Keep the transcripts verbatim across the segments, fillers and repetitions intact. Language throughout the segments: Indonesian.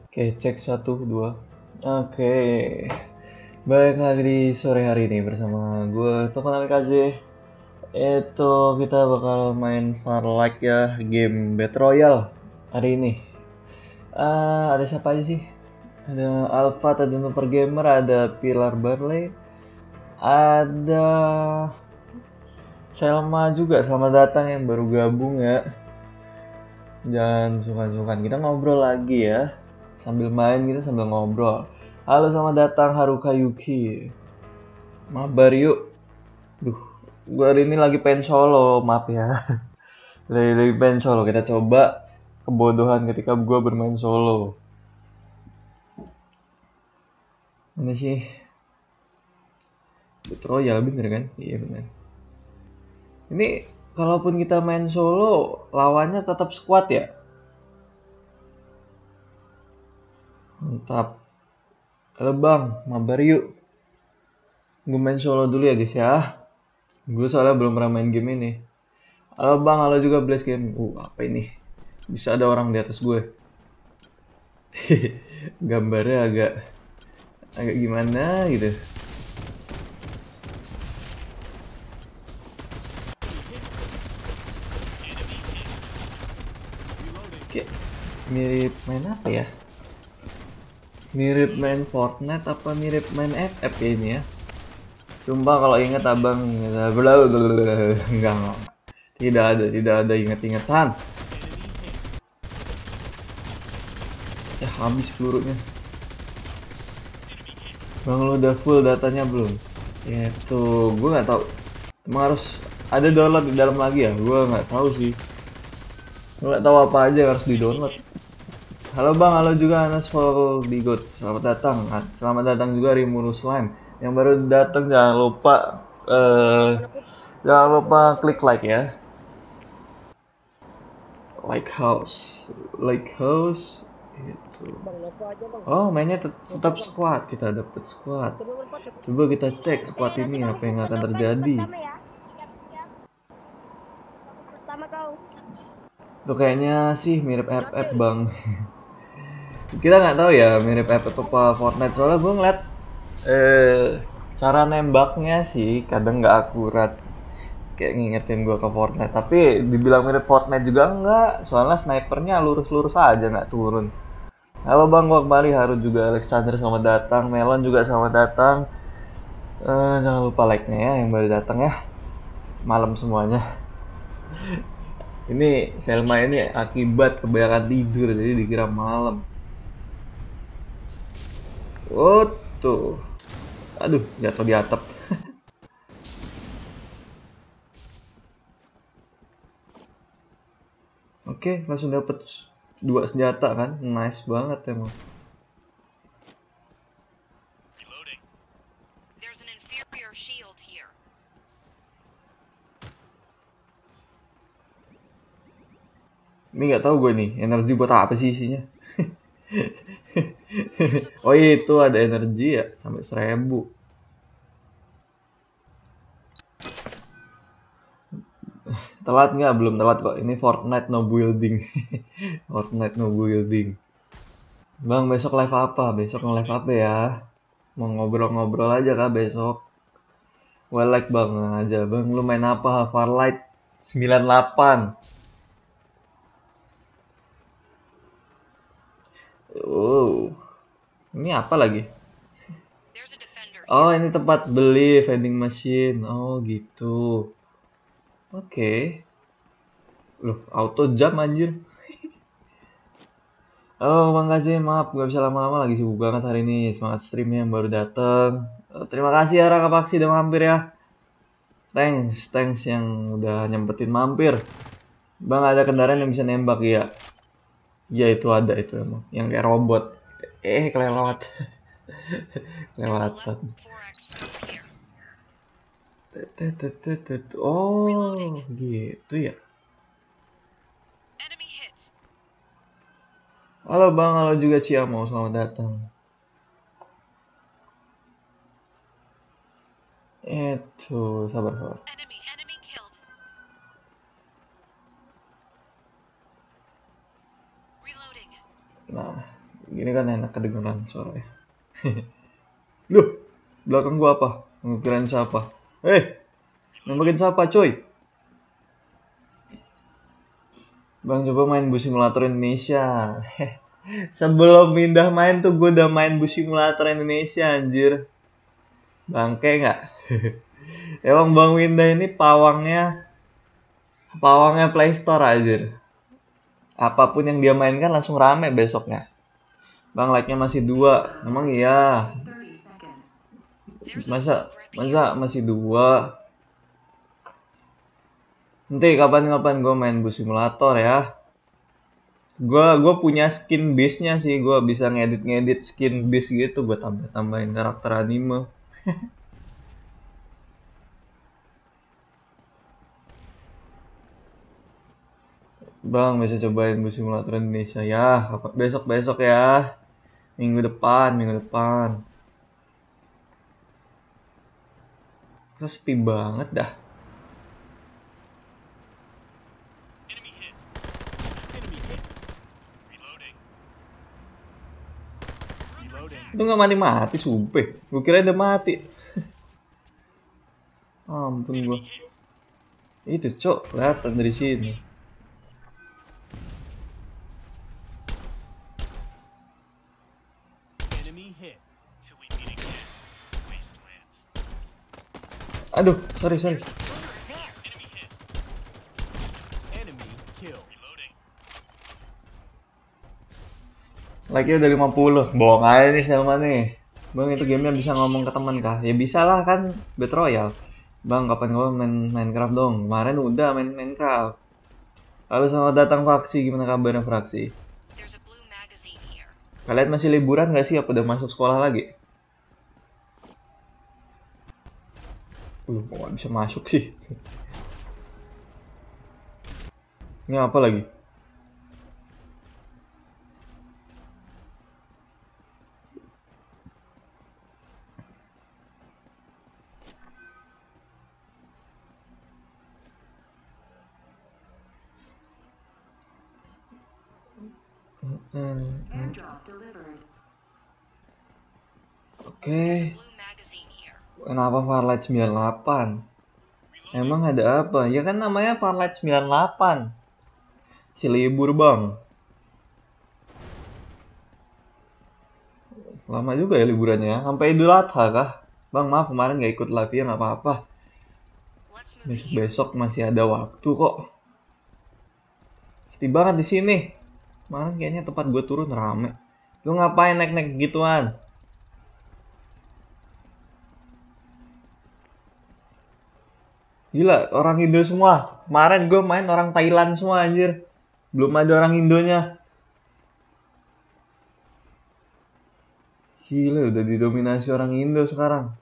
Oke, cek satu dua. Oke, balik lagi di sore hari ini bersama gue Topan Amikaze. Itu kita bakal main Farlight ya, game Battle Royale hari ini. Ah, ada siapa aja sih? Ada Alpha, ada Super Gamer, ada Pilar Barley, ada Selma juga. Selamat datang yang baru gabung ya. Jangan sungkan-sungkan, kita ngobrol lagi ya. Sambil main kita sambil ngobrol. Halo, selamat datang Haruka Yuki. Mabar yuk. Duh, gue hari ini lagi pengen solo, maaf ya. Lagi, lagi pengen solo, kita coba kebodohan ketika gue bermain solo. Ini sih Battle Royale bener kan? Iya bener. Ini kalaupun kita main solo, lawannya tetap squad ya? Mantap. Halo bang, mabar yuk. Gue main solo dulu ya guys ya. Gue soalnya belum pernah main game ini. Halo bang, halo juga Blaze Game. Uh, apa ini? Bisa ada orang di atas gue. Gambarnya agak agak gimana gitu. Kayak mirip main apa ya? Mirip main Fortnite apa mirip main F F ya ini ya? Sumpah kalau inget abang enggak, enggak. Tidak ada, tidak ada inget-ingetan. Ya habis pelurunya. Bang, lu udah full datanya belum? Ya tuh, gue nggak tahu. Emang harus ada download di dalam lagi ya? Gue nggak tahu sih. Gue nggak tahu apa aja yang harus di download. Halo bang, halo juga Anas Foldigot. Selamat datang. Selamat datang juga Rimurus Slime. Yang baru datang jangan lupa eh jangan lupa klik like ya. Like house, like house. Itu. Oh, mainnya tet- tetap squad. Kita dapat squad. Coba kita cek squad ini apa yang akan terjadi. Tuh kayaknya sih mirip F F bang. Kita nggak tahu ya mirip F F apa Fortnite, soalnya gue ngeliat eh, cara nembaknya sih kadang nggak akurat, kayak ngingetin gue ke Fortnite. Tapi dibilang mirip Fortnite juga enggak, soalnya snipernya lurus-lurus aja nggak turun. Halo bang, gue kembali. Haru juga, Alexander selamat datang, Melon juga selamat datang. Eh, jangan lupa like-nya ya yang baru datang ya. Malam semuanya. Ini Selma ini akibat kebanyakan tidur jadi dikira malam. Oh tuh, aduh jatuh di atap. Oke, langsung dapet dua senjata kan, nice banget emang. Ini nggak tahu gue nih, energi buat apa sih isinya? Oh iya, itu ada energi ya, sampai seribu. Telat nggak? Belum telat kok. Ini Fortnite no building. Fortnite no building. Bang, besok live apa? Besok nge-live apa ya? Mau ngobrol-ngobrol aja kah besok? Well, like bang aja. Bang, lu main apa? Farlight sembilan delapan. Oh, ini apa lagi? Oh, ini tempat beli vending machine. Oh, gitu. Oke. Okay. Loh, auto jam anjir. Oh, makasih. Maaf, gak bisa lama-lama. Lagi sibuk banget hari ini. Semangat streamnya yang baru datang. Oh, terima kasih ya Raka Paksi udah mampir ya. Thanks, thanks yang udah nyempetin mampir. Bang, ada kendaraan yang bisa nembak ya? Ya itu ada itu emang. Yang kayak robot. Eh, kelewat. Kelewatan. Oh, gitu ya. Halo Bang, halo juga Ciamo, selamat datang. Itu, sabar sabar. Nah, Gini kan enak kedengeran suaranya. Duh, belakang gua apa? Ngukirain siapa? Eh, nembakin siapa coy? Bang, coba main Bus Simulator Indonesia. Sebelum pindah main tuh gue udah main Bus Simulator Indonesia anjir. Bangke nggak? Emang Bang Winda ini pawangnya pawangnya Play Store anjir. Apapun yang dia mainkan langsung rame besoknya. Bang, like-nya masih dua. Emang iya. Masa masa masih dua? Nanti kapan-kapan gue main Bus Simulator ya. Gue gue punya skin base-nya sih, gue bisa ngedit-ngedit skin base gitu, gue tambah-tambahin karakter anime. Bang, bisa cobain Bus Simulator Indonesia ya, besok-besok ya. Minggu depan, minggu depan. Kok sepi banget dah. Itu nggak mati-mati, sumpah. Gue kira udah mati. Ampun gue. Itu cok, kelihatan dari sini. Aduh, sorry, sorry. Like-nya udah lima puluh. Bohong aja nih sama nih. Bang, itu gamenya bisa ngomong ke teman kah? Ya bisa lah kan, Battle Royale. Bang, kapan kapan main Minecraft dong? Kemarin udah main Minecraft. Halo, selamat datang Fraksi. Gimana kabarnya Fraksi? Kalian masih liburan nggak sih? Apa udah masuk sekolah lagi? Uh, kok nggak bisa masuk sih? Ini apa lagi? Hmm, hmm. Oke. Okay. Kenapa Farlight sembilan puluh delapan? Emang ada apa? Ya kan namanya Farlight sembilan puluh delapan. Si libur bang. Lama juga ya liburannya. Sampai Idul Adha kah? Bang, maaf kemarin nggak ikut live ya, nggak apa-apa. Besok-besok masih ada waktu kok. Sepi banget di sini. Kemarin kayaknya tempat gue turun rame. Lu ngapain naik-naik gituan? Gila, orang Indo semua. Kemarin gue main orang Thailand semua anjir. Belum ada orang Indonya. Gila, udah didominasi orang Indo sekarang.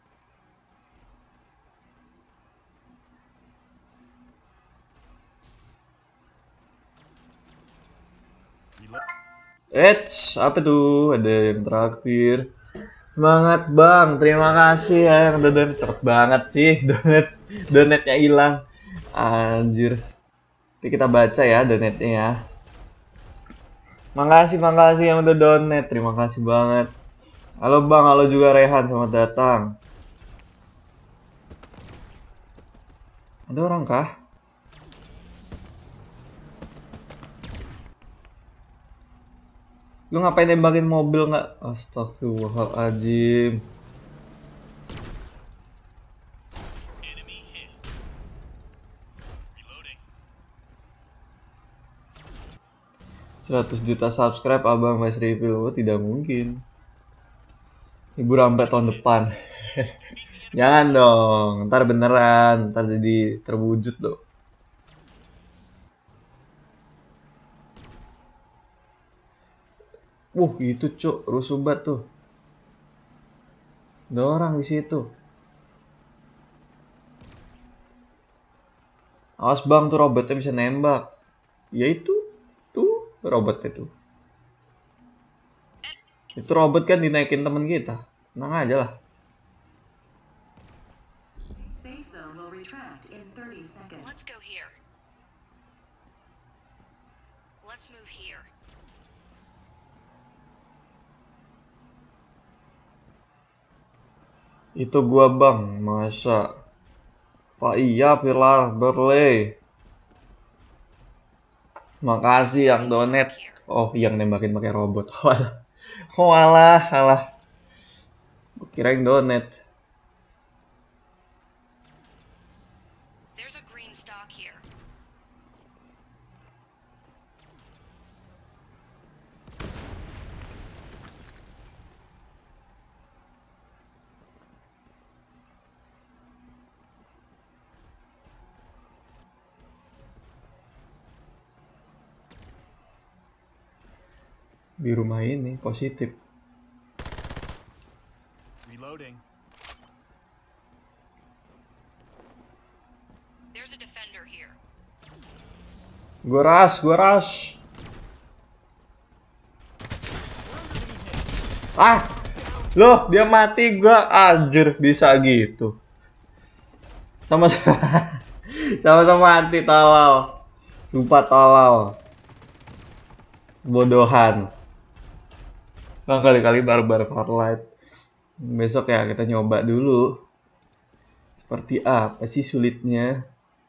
Eits, apa tuh? Ada yang terakhir. Semangat bang, terima kasih ya yang udah donat. Cepet banget sih, donat donatnya hilang. Anjir. Nanti kita baca ya donatnya ya. Makasih, makasih yang udah donat. Terima kasih banget. Halo bang, halo juga Rehan, selamat datang. Ada orang kah? Lu ngapain nembakin mobil nggak? Astagfirullahaladzim. seratus juta subscribe abang Vice Review. Oh, tidak mungkin. Ibu sampai tahun depan. Jangan dong, ntar beneran, ntar jadi terwujud loh. Wuh, itu cuk, rusuh banget tuh. Ada orang di situ. Awas bang, tuh robotnya bisa nembak. Ya itu, tuh robotnya tuh. Itu robot kan dinaikin temen kita. Tenang aja lah. Itu gua bang, masa? Pak iya, Pilar Berley. Makasih yang donate. Oh, yang nembakin pakai robot. Walah, walah, alah. Gua kira yang donate. Di rumah ini positif. Reloading. Gua rush, gua rush. Ah, loh dia mati, gua anjir bisa gitu. Sama-sama, sama-sama mati, tolol. Sumpah tolol. Bodohan. Nah, kali-kali barbar Farlight. Besok ya kita nyoba dulu. Seperti apa sih sulitnya?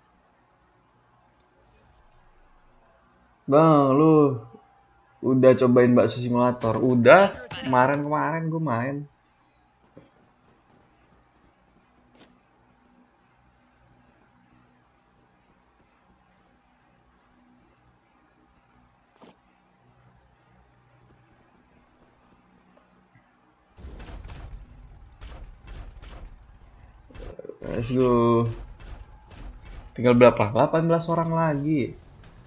Bang, lu udah cobain bakso simulator? Udah, kemarin-kemarin gue main. Let's go. Tinggal berapa? delapan belas orang lagi.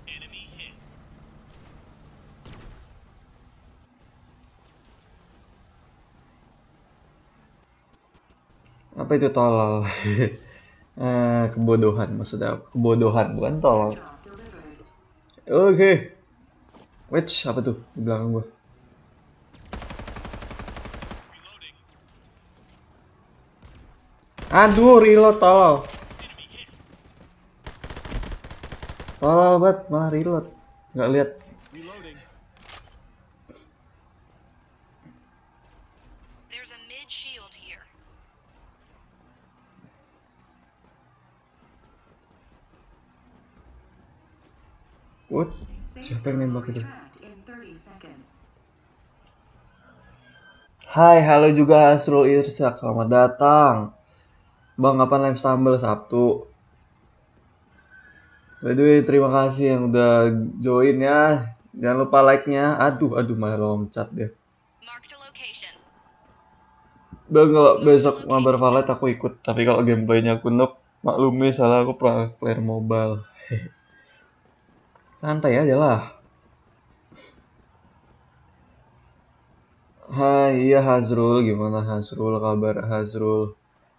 Apa itu tolol? eh, kebodohan maksudnya. Kebodohan bukan tolol. Oke. Okay. Wait, apa tuh di belakang gua? Aduh, reload tolol. Tolol banget, malah reload. Nggak lihat. What? Siapa yang nembak itu? Hai, halo juga Hasrul Irsak, selamat datang. Bang, kapan live stumble Sabtu? By the way, terima kasih yang udah join ya. Jangan lupa like-nya. Aduh, aduh malah loncat deh. Bang, kalau besok mabar Valorant aku ikut. Tapi kalau gameplaynya aku noob, maklumi salah aku pernah player mobile. Santai aja lah. Hai, iya Hazrul, gimana Hazrul, kabar Hazrul?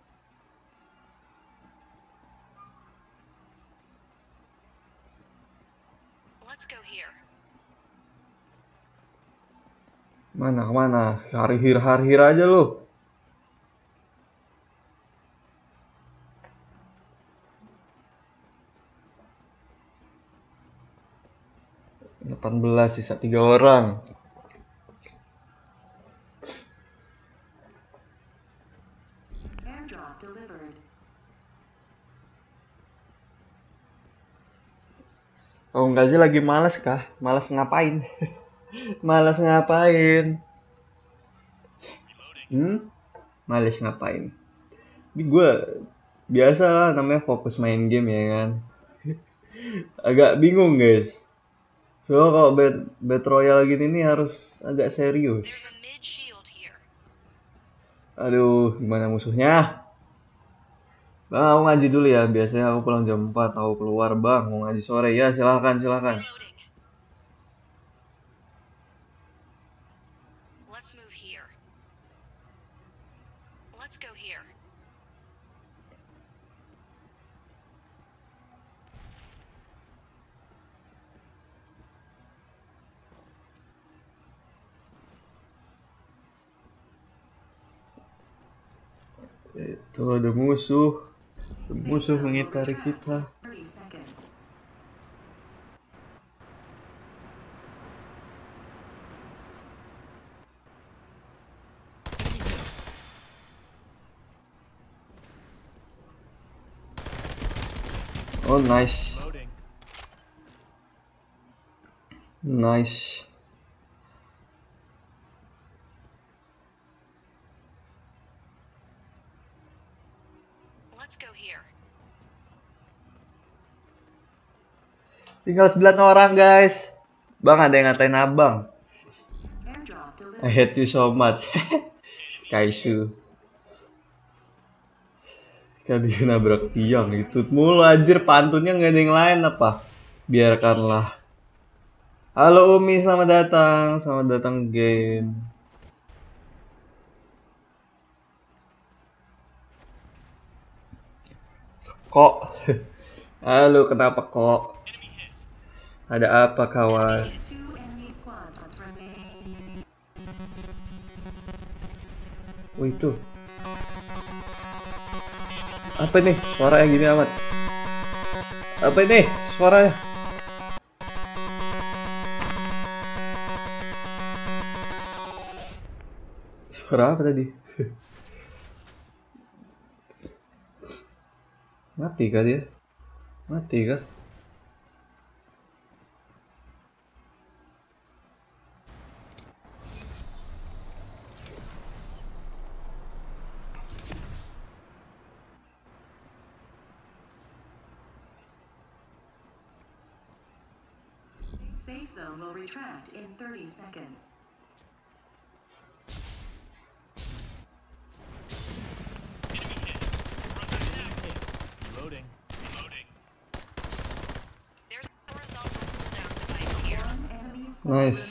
Mana kemana? Harhir harhir aja lu. delapan belas sisa tiga orang. Oh enggak sih, lagi males kah? Males ngapain? Males ngapain? Hmm? Males ngapain? Ini gue biasa lah, namanya fokus main game ya kan. Agak bingung guys. Soalnya kalau bet Battle Royale gini nih harus agak serius. Aduh, gimana musuhnya? Bang, aku ngaji dulu ya. Biasanya aku pulang jam empat, aku keluar bang. Mau ngaji sore ya, silahkan, silahkan. Itu ada musuh. Ada musuh mengitari kita. Oh nice. Nice. Tinggal sembilan orang guys. Bang ada yang ngatain abang. I hate you so much. Kaisu. Kan dia nabrak tiang itu mulu anjir, pantunnya nggak ada yang lain apa? Biarkanlah. Halo Umi, selamat datang, selamat datang game. Kok? Halo, kenapa kok? Ada apa kawan? Oh itu. Apa nih? Suaranya gini amat. Apa ini? Suaranya? Suara apa tadi? Mati kah dia? Mati kah? Safe zone will retract in thirty seconds. Loading. Loading. There's a horizontal cooldown device here. Nice.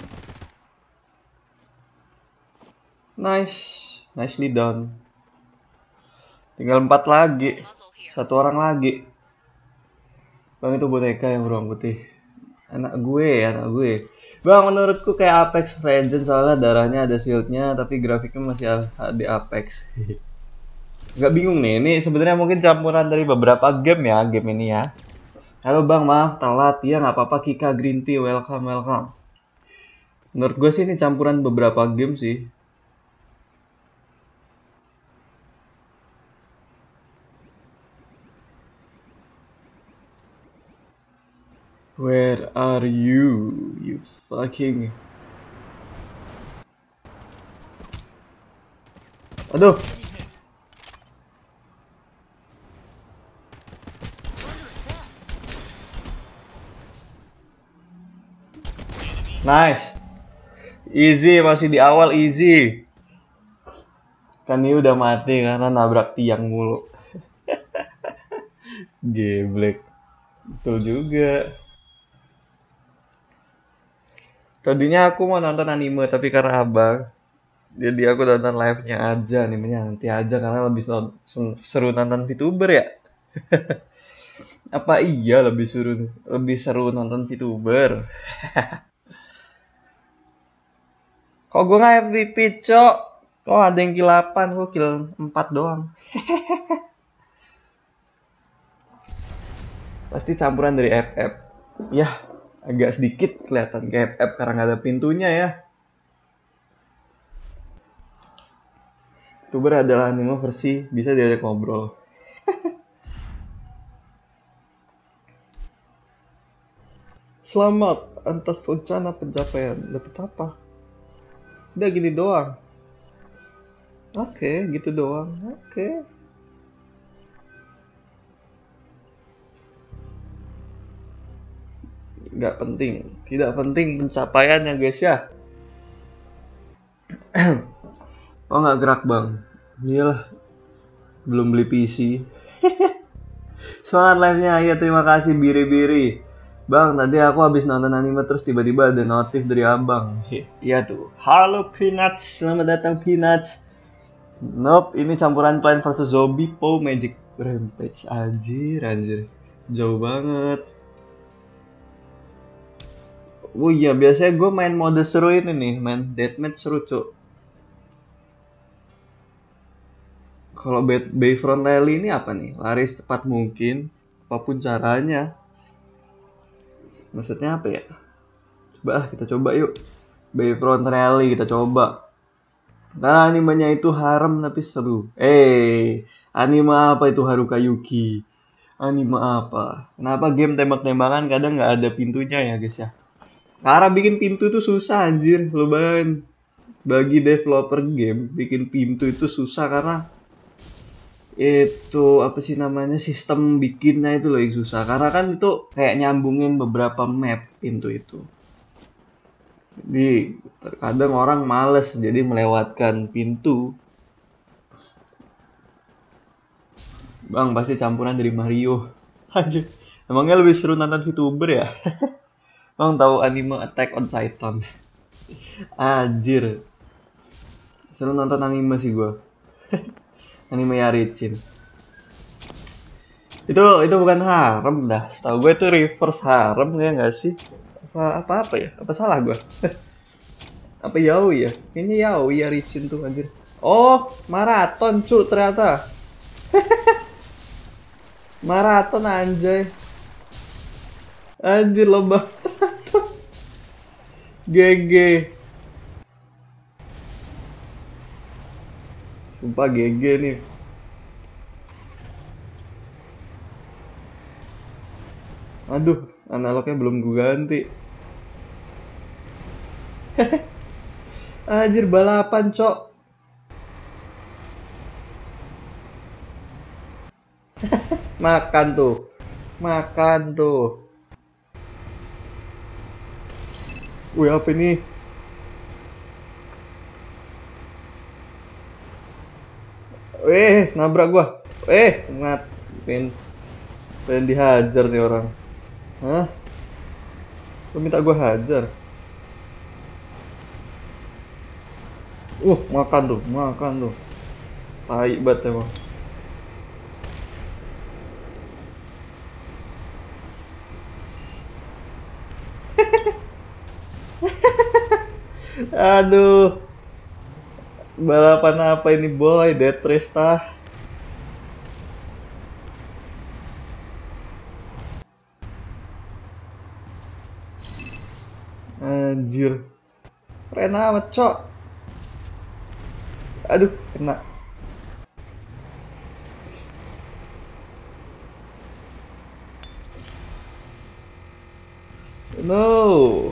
Nice. Nicely done. Tinggal empat lagi. Satu orang lagi. Bang itu boneka yang beruang putih. Anak gue, anak gue. Bang menurutku kayak Apex Legends soalnya darahnya ada shieldnya tapi grafiknya masih di Apex. Gak bingung nih, ini sebenarnya mungkin campuran dari beberapa game ya, game ini ya. Halo bang, maaf telat ya, nggak apa-apa. Kika Green Tea, welcome welcome. Menurut gue sih ini campuran beberapa game sih. Where are you, you fucking... Aduh. Nice. Easy, masih di awal easy. Kan ini udah mati karena nabrak tiang mulu. Geblek. Betul juga. Tadinya aku mau nonton anime tapi karena abang, jadi aku nonton live-nya aja, animenya nanti aja karena lebih seru nonton VTuber ya. Apa iya lebih seru lebih seru nonton VTuber? Kok gue nggak M V P cok? Kok ada yang kill delapan, gue kill empat doang. Pasti campuran dari F F. Ya, agak sedikit kelihatan kayak F F karena nggak ada pintunya ya. VTuber adalah anime versi bisa diajak ngobrol. Selamat atas rencana pencapaian. Dapat apa? Udah gini doang. Oke, okay, gitu doang. Oke. Okay. Nggak penting, tidak penting pencapaiannya guys ya. Oh nggak gerak bang, iyalah belum beli P C. Semangat live-nya ya, terima kasih biri-biri. Bang tadi aku habis nonton anime terus tiba-tiba ada notif dari abang. Iya tuh, halo Peanuts, selamat datang Peanuts. Nope, ini campuran Plant versus Zombie Po Magic Rampage. Anjir, anjir, jauh banget. Oh iya, biasanya gue main mode seru ini nih, main deathmatch seru cuk. Kalau Bayfront Rally ini apa nih? Lari secepat mungkin, apapun caranya. Maksudnya apa ya? Coba ah, kita coba yuk. Bayfront Rally kita coba. Karena animenya itu harem tapi seru. Eh, anime apa itu Haruka Yuki? Anime apa? Kenapa game tembak-tembakan kadang nggak ada pintunya ya guys ya? Karena bikin pintu itu susah anjir, lo bayangin. Bagi developer game, bikin pintu itu susah karena itu apa sih namanya sistem bikinnya itu loh yang susah. Karena kan itu kayak nyambungin beberapa map pintu itu. Jadi terkadang orang males jadi melewatkan pintu. Bang pasti campuran dari Mario. Anjir. Emangnya lebih seru nonton VTuber ya? Bang tahu anime Attack on Titan? Anjir. Seru nonton anime sih gua. Anime Yarichin. Itu itu bukan harem dah. Setahu gue itu reverse harem ya nggak sih? Apa apa apa ya? Apa salah gua? Apa yaoi ya? Kayaknya yaoi Yarichin tuh anjir. Oh, maraton cu ternyata. Maraton anjay. Anjir lomba. G G. Sumpah G G nih. Aduh, analognya belum gue ganti. Anjir balapan, cok. Makan tuh. Makan tuh. Wih, apa ini? Eh, nabrak gua. Eh, ngat. Pengen, pengen dihajar nih orang. Hah? Lu minta gua hajar? Uh, makan tuh, makan tuh. Tai banget emang. Aduh. Balapan apa ini boy? Death Race tah. Anjir. Keren amat, cok. Aduh, kena. No.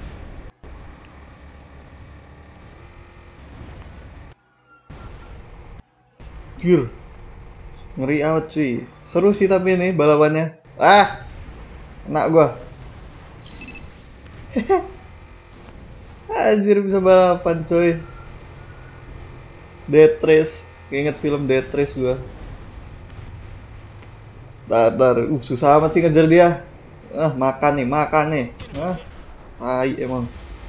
Anjir. Ngeri amat cuy. Seru sih tapi ini balapannya. Ah. Kena gua. Anjir bisa balapan coy. Death Race. Keinget film Death Race gua. Dar, uh susah amat sih ngejar dia. Ah, makan nih, makan nih. Ah, tai emang.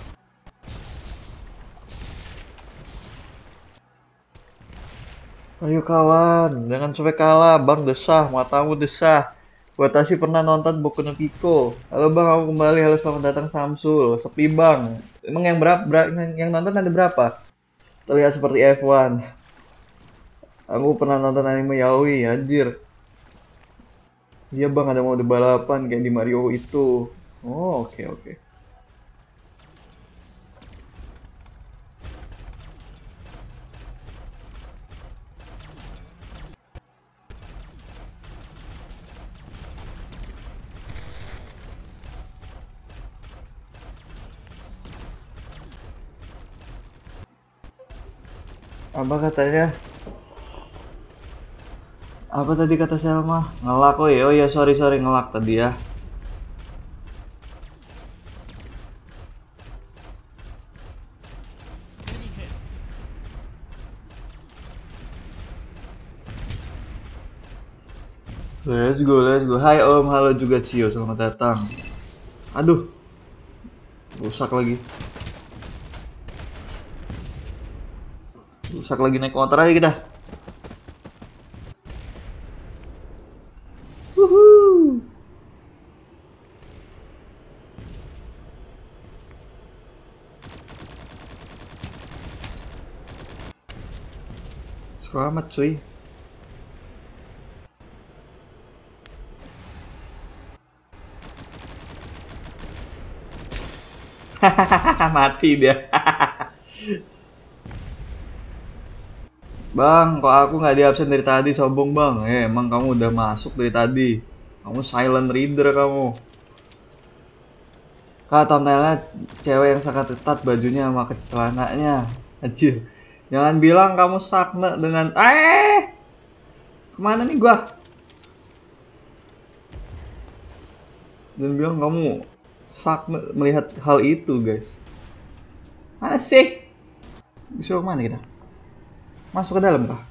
Ayo kawan, jangan sampai kalah, Bang desah, matamu desah. Gua tadi pernah nonton Boku no Pico. Halo Bang, aku kembali. Halo selamat datang Samsul. Sepi Bang. Emang yang berapa? Ber yang, yang nonton ada berapa? Terlihat seperti F satu. Aku pernah nonton anime yaoi, anjir. Iya Bang, ada mode balapan kayak di Mario itu. Oh, oke okay, oke. Okay. Apa katanya? Apa tadi kata Selma? Ngelak, oh ya, oh ya sorry sorry ngelak tadi ya. Let's go, let's go. Hai Om, halo juga Cio, selamat datang. Aduh, rusak lagi. Rusak lagi naik motor aja kita. Wuhuu. Selamat cuy. Hahaha, mati dia. Bang, kok aku nggak di absen dari tadi, sombong bang. Eh, emang kamu udah masuk dari tadi. Kamu silent reader kamu. Kak, thumbnailnya cewek yang sangat ketat bajunya sama ke- celananya. Anjir. Jangan bilang kamu sakna dengan eh kemana nih gua? Jangan bilang kamu sakna melihat hal itu, guys. Mana sih? Bisa kemana kita? Masuk ke dalam kah?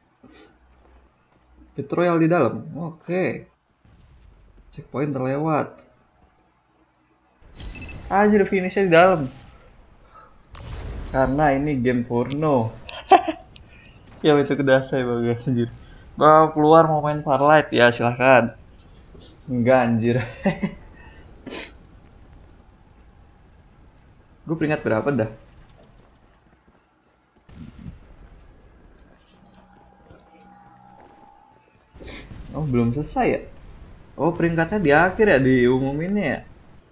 Tutorial di dalam. Oke. Checkpoint terlewat. Anjir, finishnya di dalam. Karena ini game porno. Ya itu kedasai bagus anjir. Mau keluar mau main Farlight ya silahkan. Enggak anjir. Gue peringkat berapa dah? Oh belum selesai ya? Oh peringkatnya di akhir ya, diumuminnya ya?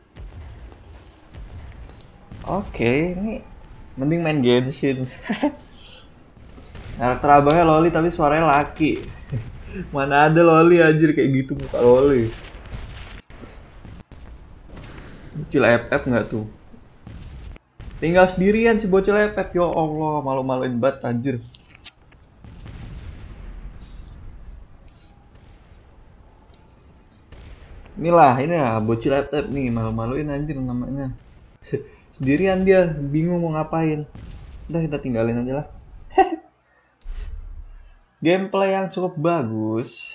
Oke, ini mending main Genshin. Karakter abangnya loli tapi suaranya laki. Mana ada loli anjir kayak gitu muka loli. Bocil F F nggak tuh? Tinggal sendirian si bocil F F, ya Allah, malu-maluin banget anjir. Inilah, ini ya bocil F F nih, malu-maluin anjir namanya. Sendirian dia, bingung mau ngapain. Udah kita tinggalin aja lah. Gameplay yang cukup bagus.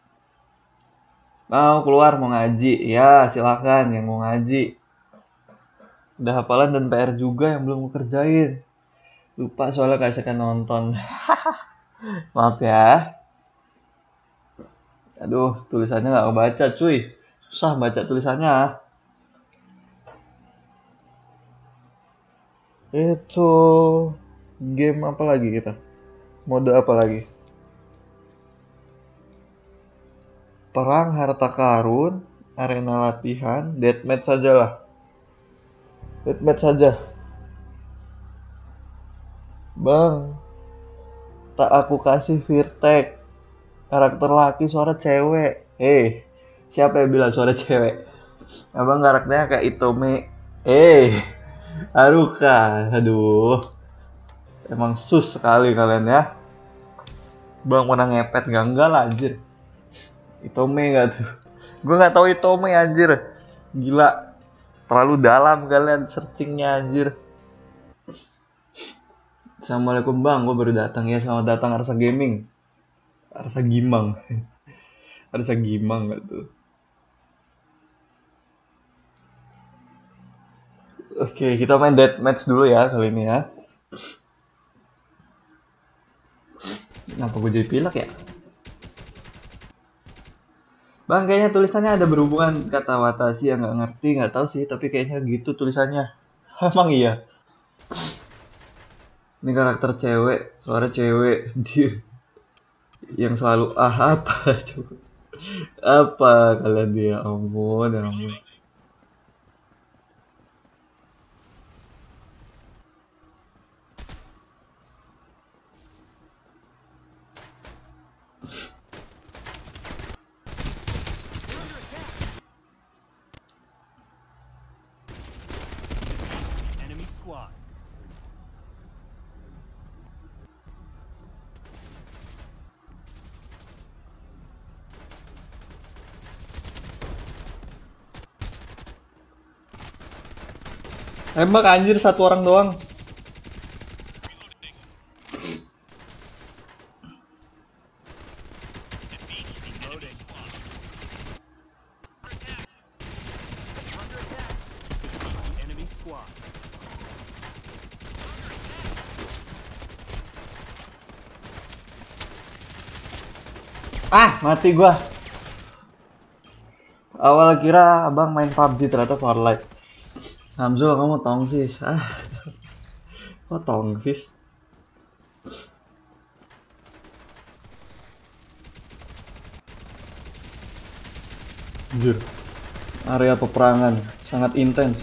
Mau keluar mau ngaji, ya silakan yang mau ngaji. Udah hafalan dan P R juga yang belum kerjain. Lupa soalnya kasihkan nonton. Maaf ya. Aduh, tulisannya nggak kebaca cuy. Susah baca tulisannya. Itu game apa lagi kita? Mode apa lagi? Perang harta karun, arena latihan, deathmatch saja lah. Deathmatch saja. Bang, tak aku kasih Virtek. Karakter laki suara cewek. Eh, siapa yang bilang suara cewek? Abang karakternya kayak Itome. Eh, Haruka. Aduh. Emang sus sekali kalian ya. Bang pernah ngepet gak? Enggak lah anjir. Itome gak tuh? Gue gak tahu Itome anjir. Gila. Terlalu dalam kalian searchingnya anjir. Assalamualaikum bang, gue baru datang ya. Selamat datang Arsa Gaming. Arsa Gimang. Arsa Gimang gak tuh? Oke, kita main deathmatch dulu ya kali ini ya. Kenapa gue jadi pilek ya? Bang, kayaknya tulisannya ada berhubungan kata watashi yang nggak ngerti, nggak tahu sih, tapi kayaknya gitu tulisannya. Emang iya? Ini karakter cewek, suara cewek, dia yang selalu ah apa coba? Apa kalian dia? Ampun, ya ampun. Enemy squad. Tembak anjir satu orang doang. Reloading. Enemy squad. Ah, mati gua. Awal kira abang main P U B G ternyata Farlight. Hamzul kamu tongsis. Ah. Kok tongsis? Anjir. Area peperangan sangat intens.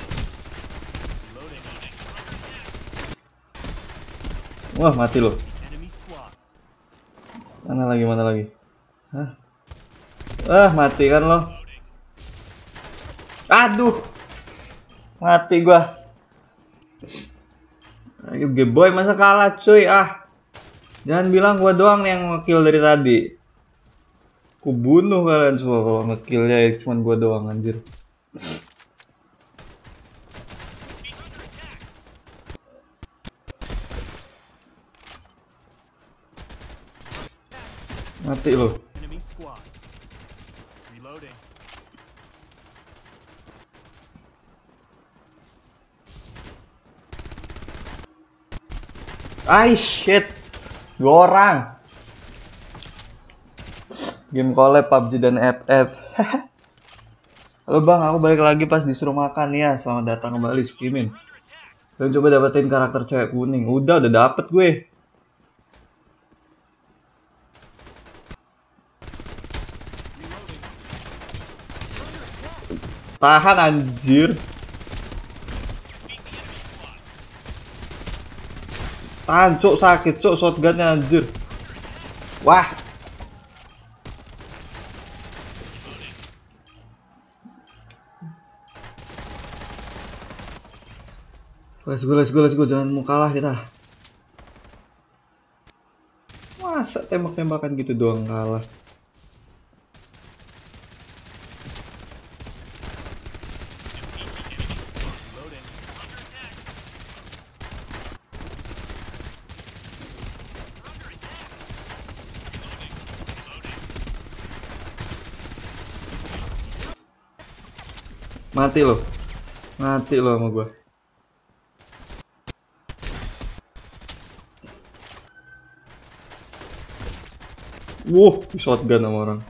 Reloading. Wah, mati loh. Enemy squad. Mana lagi, mana lagi? Hah? Ah, mati kan lo? Aduh, mati gua. Ayo Game Boy, masa kalah cuy? Ah, jangan bilang gua doang yang nge-kill dari tadi. Ku bunuh kalian semua kalau nge-killnya ya cuma gua doang anjir. Mati lo. Enemy squad. Reloading. Ay shit. Dua orang. Game collab P U B G dan F F. Halo bang, aku balik lagi pas disuruh makan ya. Selamat datang kembali Skimin. Dan coba dapetin karakter cewek kuning. Udah, udah dapet gue. Tahan anjir. Tahan cuk, sakit cuk shotgunnya anjir. Wah. Let's go, let's go, let's go. Jangan mau kalah kita. Masa tembak-tembakan gitu doang kalah. Mati lo. Mati lo sama gua. Wuh, shotgun sama orang.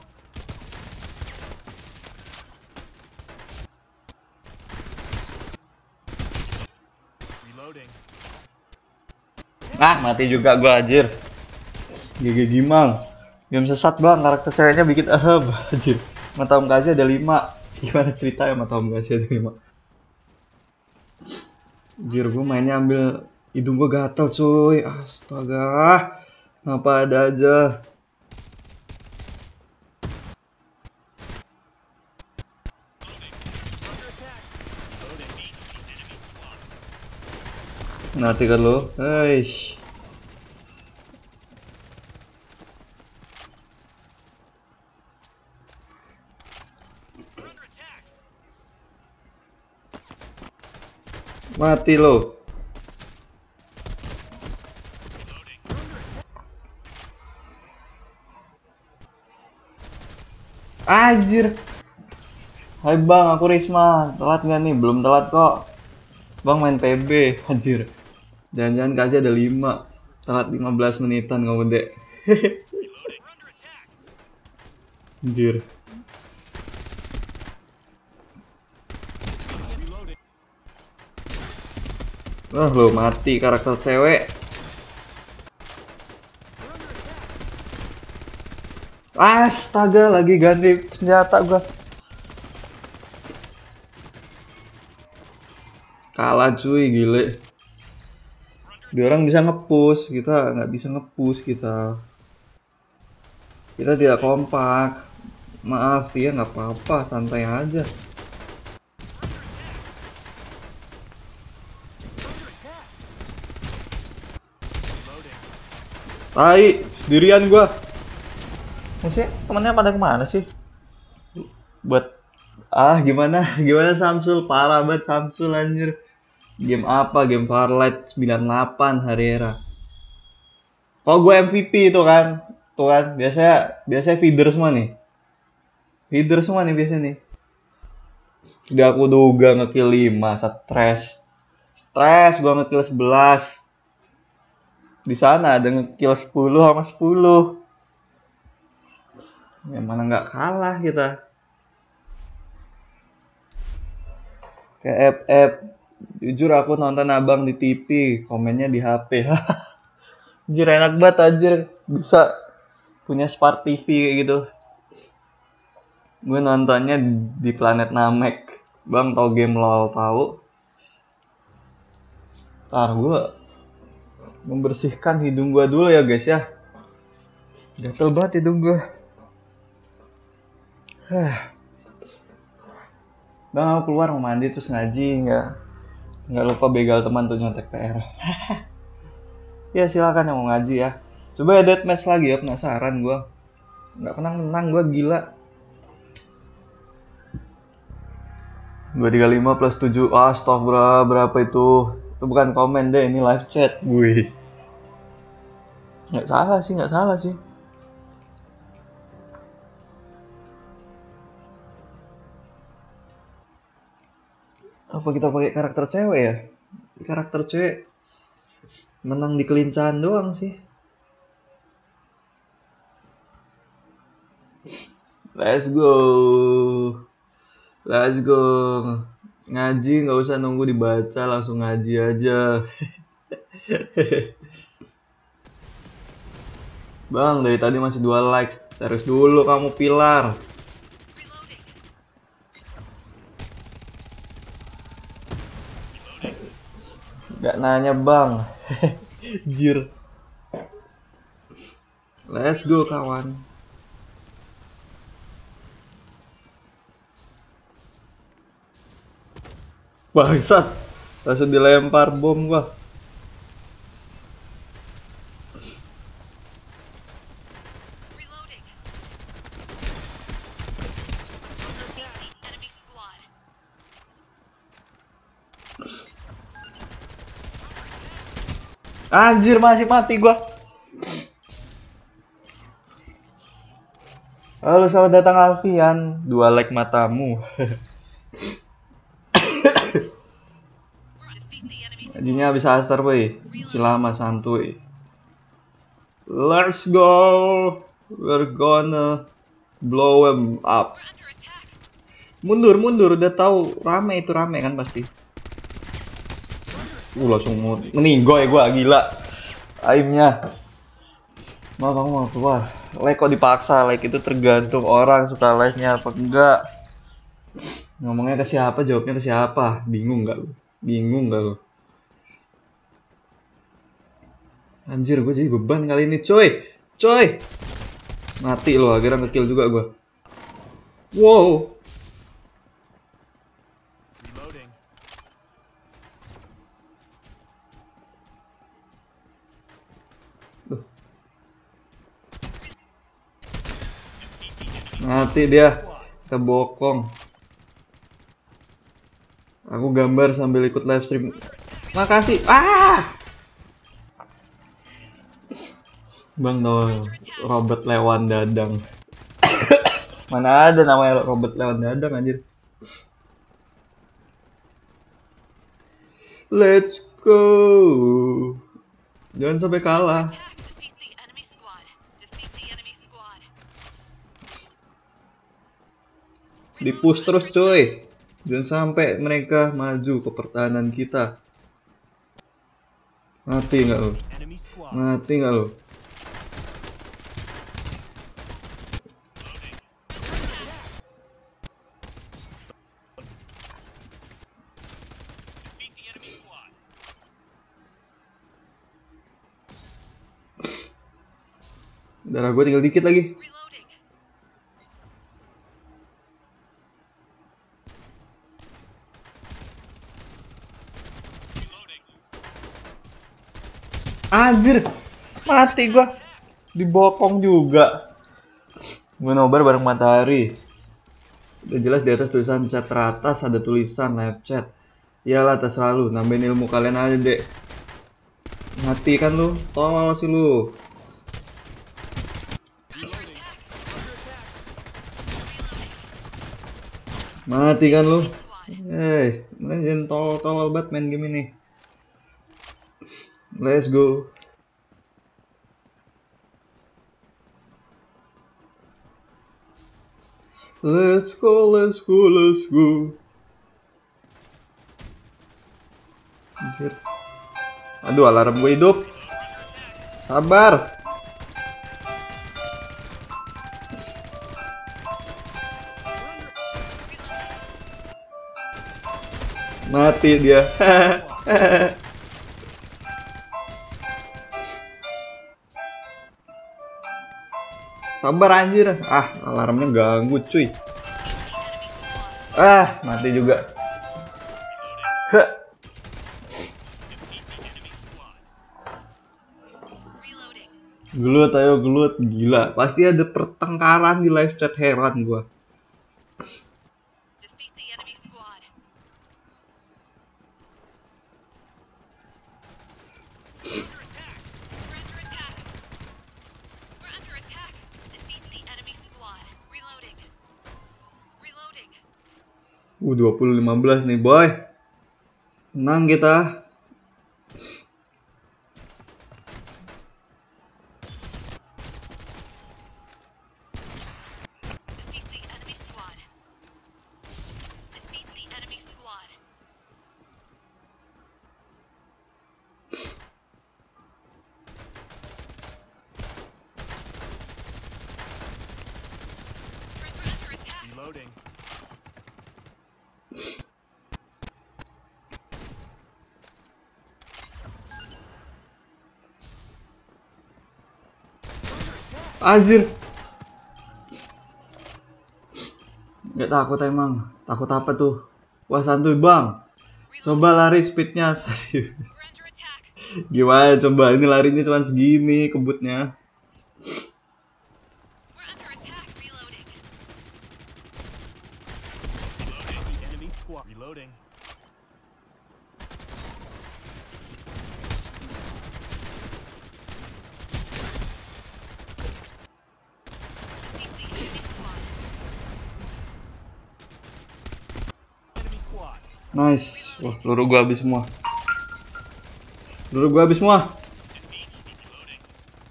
Reloading. Ah, mati juga gua anjir. G G Gimang. Game sesat bang, karakter ceweknya bikin ahab anjir. Mata Om Kazi ada lima. Gimana ceritanya mata Om Kazi ada lima? Anjir, gua mainnya ambil hidung gua gatal cuy. Astaga. Ngapa ada aja. Nanti kan lo, eish. Mati lo. Anjir. Hai bang, aku Risma. Telat nggak nih? Belum telat kok. Bang main P B, anjir. Jangan-jangan kasih ada lima. Telat lima belas menitan kamu dek. Anjir. Wah lo mati karakter cewek. Astaga, lagi ganti senjata gua. Kalah cuy, gile. Dia orang bisa nge-push, kita nggak bisa nge-push kita. Kita tidak kompak. Maaf ya, nggak apa-apa, santai aja. Tai, sendirian gua. Maksudnya temennya pada kemana sih? Buat ah gimana gimana Samsul, parah banget Samsul anjir. Game apa? Game Farlight sembilan delapan Harriera. Kalau gue M V P itu kan, tuh kan biasanya biasanya feeder semua nih. Feeder semua nih biasanya nih. Udah aku duga ngekill lima, stres. Stres gua ngekill sebelas. Di sana ada ngekill sepuluh sama sepuluh. Yang mana nggak kalah kita. Kayak F F. Jujur aku nonton abang di T V, komennya di H P. Anjir enak banget anjir. Bisa punya Smart T V kayak gitu. Gue nontonnya di planet Namek. Bang tau game LOL tahu? Ntar gue membersihkan hidung gue dulu ya guys ya. Gatel banget hidung gue. Hah. Bang, aku keluar mau mandi terus ngaji, nggak nggak lupa begal teman tuh nyontek P R. Ya silakan yang mau ngaji ya. Coba ya deathmatch lagi ya, penasaran gue. Nggak pernah menang gue, gila. dua tiga lima plus tujuh, ah stop berapa, berapa itu? Itu bukan komen deh, ini live chat. Wih. Nggak salah sih, nggak salah sih. Apa kita pakai karakter cewek ya? Karakter cewek menang di kelincahan doang sih. Let's go. Let's go. Ngaji nggak usah nunggu dibaca, langsung ngaji aja. Bang, dari tadi masih dua likes. Serius dulu kamu, Pilar. Gak nanya bang. Jir. Let's go kawan. Bangsat, langsung dilempar bom gua. Reloading. Enemy squad. Anjir, masih mati gua. Halo, selamat datang Alfian. Dua like matamu. Tadinya habis asar boy. Silama santuy. Let's go. We're gonna blow them up. Mundur, mundur. Udah tahu rame itu, rame kan pasti. Uh, langsung mau meninggoy gua, gila. Aimnya. Mau kamu mau keluar. Like kok dipaksa, like itu tergantung orang suka like-nya apa enggak. Ngomongnya ke siapa, jawabnya ke siapa. Bingung nggak lu? Bingung nggak lu? Anjir, gue jadi beban kali ini, coy. Coy. Mati lo, akhirnya nge-kill juga gue. Wow. Reloading. Duh. Mati dia. Kebokong. Aku gambar sambil ikut live stream. Makasih. Ah. Bang, no, Robert Lewan Dadang. Mana ada namanya Robert Lewan Dadang anjir. Let's go. Jangan sampai kalah. Defeat the enemy squad. Defeat the enemy squad. Di-push terus coy. Jangan sampai mereka maju ke pertahanan kita. Mati nggak lo? Enemy squad. Mati nggak lo? Defeat the enemy squad. Darah gue tinggal dikit lagi. Reloading. Anjir, mati gua. Dibokong juga. Gue nobar bareng Matahari. Udah jelas di atas tulisan chat teratas ada tulisan live chat. Iyalah, terserah lu, nambahin ilmu kalian aja dek. Mati kan lu, tolol sih lu. Mati kan lu. Hei, jangan tolol-tolol banget main game ini. Let's go. Let's go, let's go, let's go. Anjir. Aduh, alarm gue hidup. Sabar. Mati dia. Sabar anjir. Ah, alarmnya ganggu cuy. Ah, mati juga. Heh. Reloading. Gelut, ayo gelut. Gila, pasti ada pertengkaran di live chat, heran gua. Defeat the enemy squad. We're under attack. We're under attack. Defeat the enemy squad. Reloading. Reloading. Uh, dua puluh lima belas nih, boy. Menang kita. Defeat the enemy squad. Defeat the enemy squad. We're under attack. Reloading. Anjir. Nggak takut emang. Takut apa tuh? Wah, santuy bang. Coba lari speednya. Serius. We're under attack. Gimana coba? Ini larinya cuma segini kebutnya. We're under attack. Reloading. Reloading. The enemy squad. Reloading. Defeat the enemy squad. Enemy squad. Nice. Wah, peluru gua habis semua. Peluru gua habis semua. Defeat. Reloading.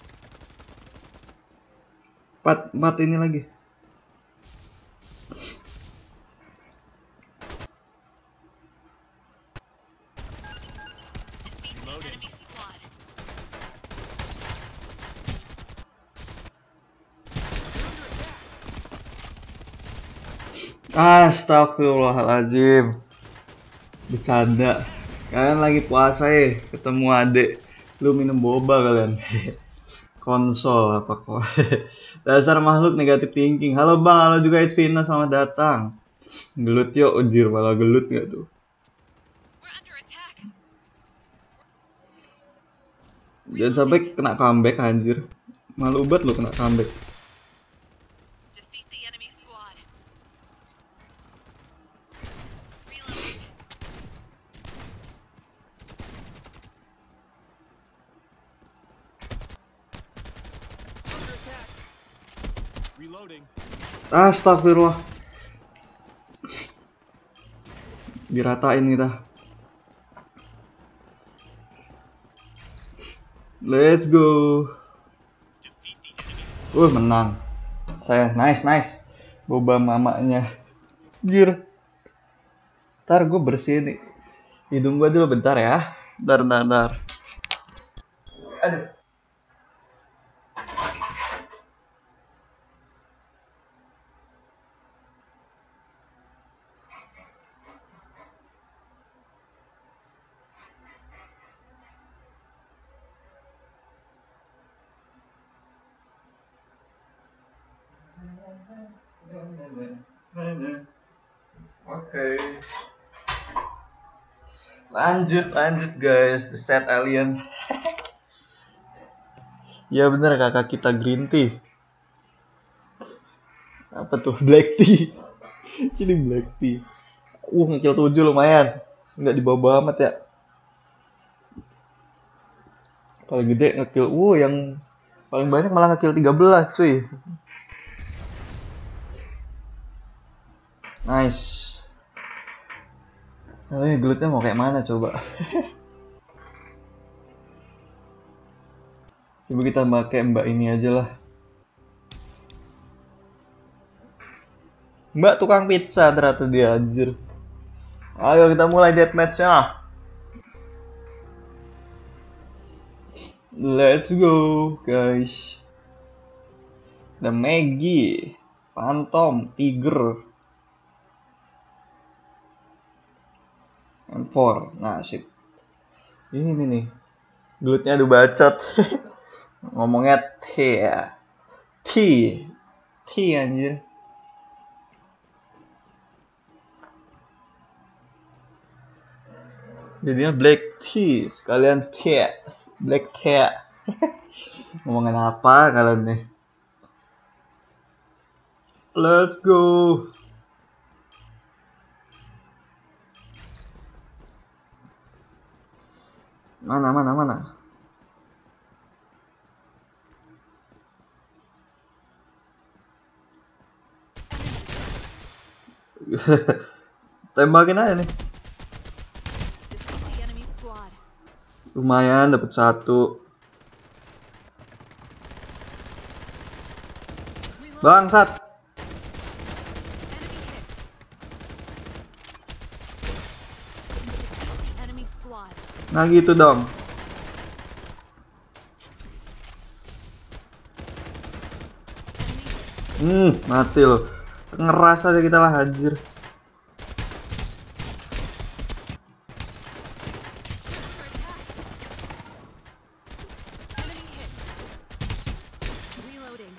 Empat, empat ini lagi. Defeat the Reloading. enemy squad. Astagfirullahaladzim. Bercanda. Kalian lagi puasa ya, ketemu adek. Lu minum boba kalian. Konsol apa kok. Dasar makhluk negatif thinking. Halo bang, halo juga Itvina, selamat datang. Gelut yuk, ujir malah gelut gak tuh. We're under attack. Jangan sampai kena comeback anjir. Malu banget lu kena comeback. Defeat the enemy squad. Reloading. Under attack. Reloading. Astagfirullah. Diratain kita. Let's go. Defeat the enemy. Uh, menang. Saya nice nice. Boba mamanya. Gir. Ntar gue bersihin nih hidung gue dulu bentar ya. Bentar, bentar, bentar. Aduh. Oke. Lanjut, lanjut guys. The Sad Alien. Ya bener, kakak kita green tea. Apa tuh? Black tea. Ini black tea. Uh, ngekill tujuh lumayan. Nggak dibawa amat ya. Paling gede ngekill. Uh, yang paling banyak malah ngekill tiga belas cuy. Nice. Tapi gelutnya mau kayak mana coba? Coba kita pakai mbak ini aja lah. Mbak tukang pizza ternyata dia, anjir. Ayo kita mulai deathmatch-nya. Let's go guys. The Maggie, Phantom, Tiger, M four. Nah, sip. Ini nih. Gelutnya aduh bacot. Ngomongnya T ya. T tea. Tea anjir. Jadinya black tea, sekalian tea, black tea. Ngomongin apa kalian nih? Let's go. Mana mana mana? Tembakin aja nih. Defeat the enemy squad. Lumayan dapat satu. Reloading. Bangsat. Enemy hit. Defeat the enemy squad. Nah gitu dong. Enemy hit. Hmm, mati loh. Ngeras aja kita lah anjir. Enemy hit. Reloading.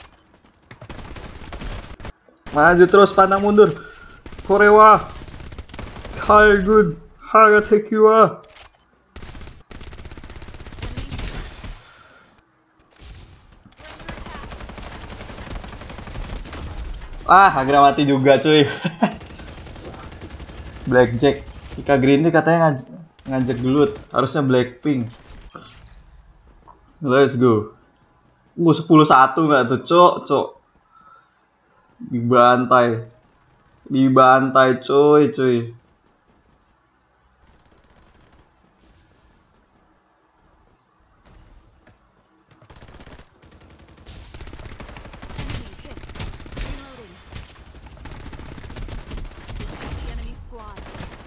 Maju terus, pantang mundur. Korewa. Hi good. Hi take you ah. Ah, akhirnya mati juga cuy. Blackjack. Ika Green Tea katanya ngaj ngajak gelut. Harusnya Blackpink. Let's go. Uh, sepuluh satu nggak tuh, cok, cok. Dibantai. Dibantai, cuy, cuy. Enemy hit. Reloading. Defeat the enemy squad.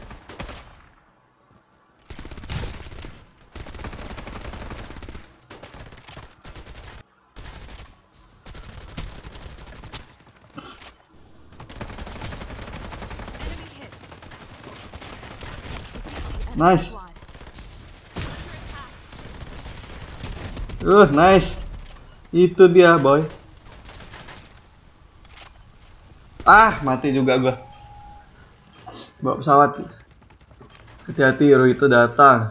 Enemy hit. Defeat the enemy Nice. squad. Uh, nice. Itu dia, boy. Ah, mati juga gua. Bawa pesawat. Hati-hati, hero itu datang.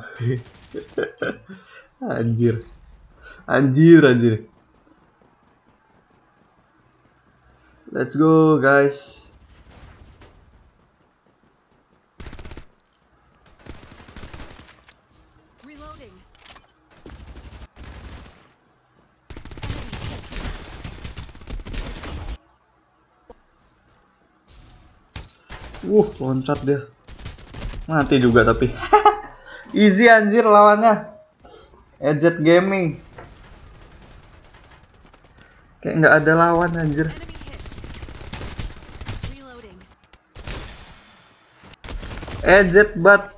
Anjir. Anjir, anjir. Let's go, guys. Reloading. Uh, loncat dia. Mati juga tapi. Easy anjir lawannya. Edget Gaming. Kayak nggak ada lawan anjir. Enemy hit. Reloading. Edget bat.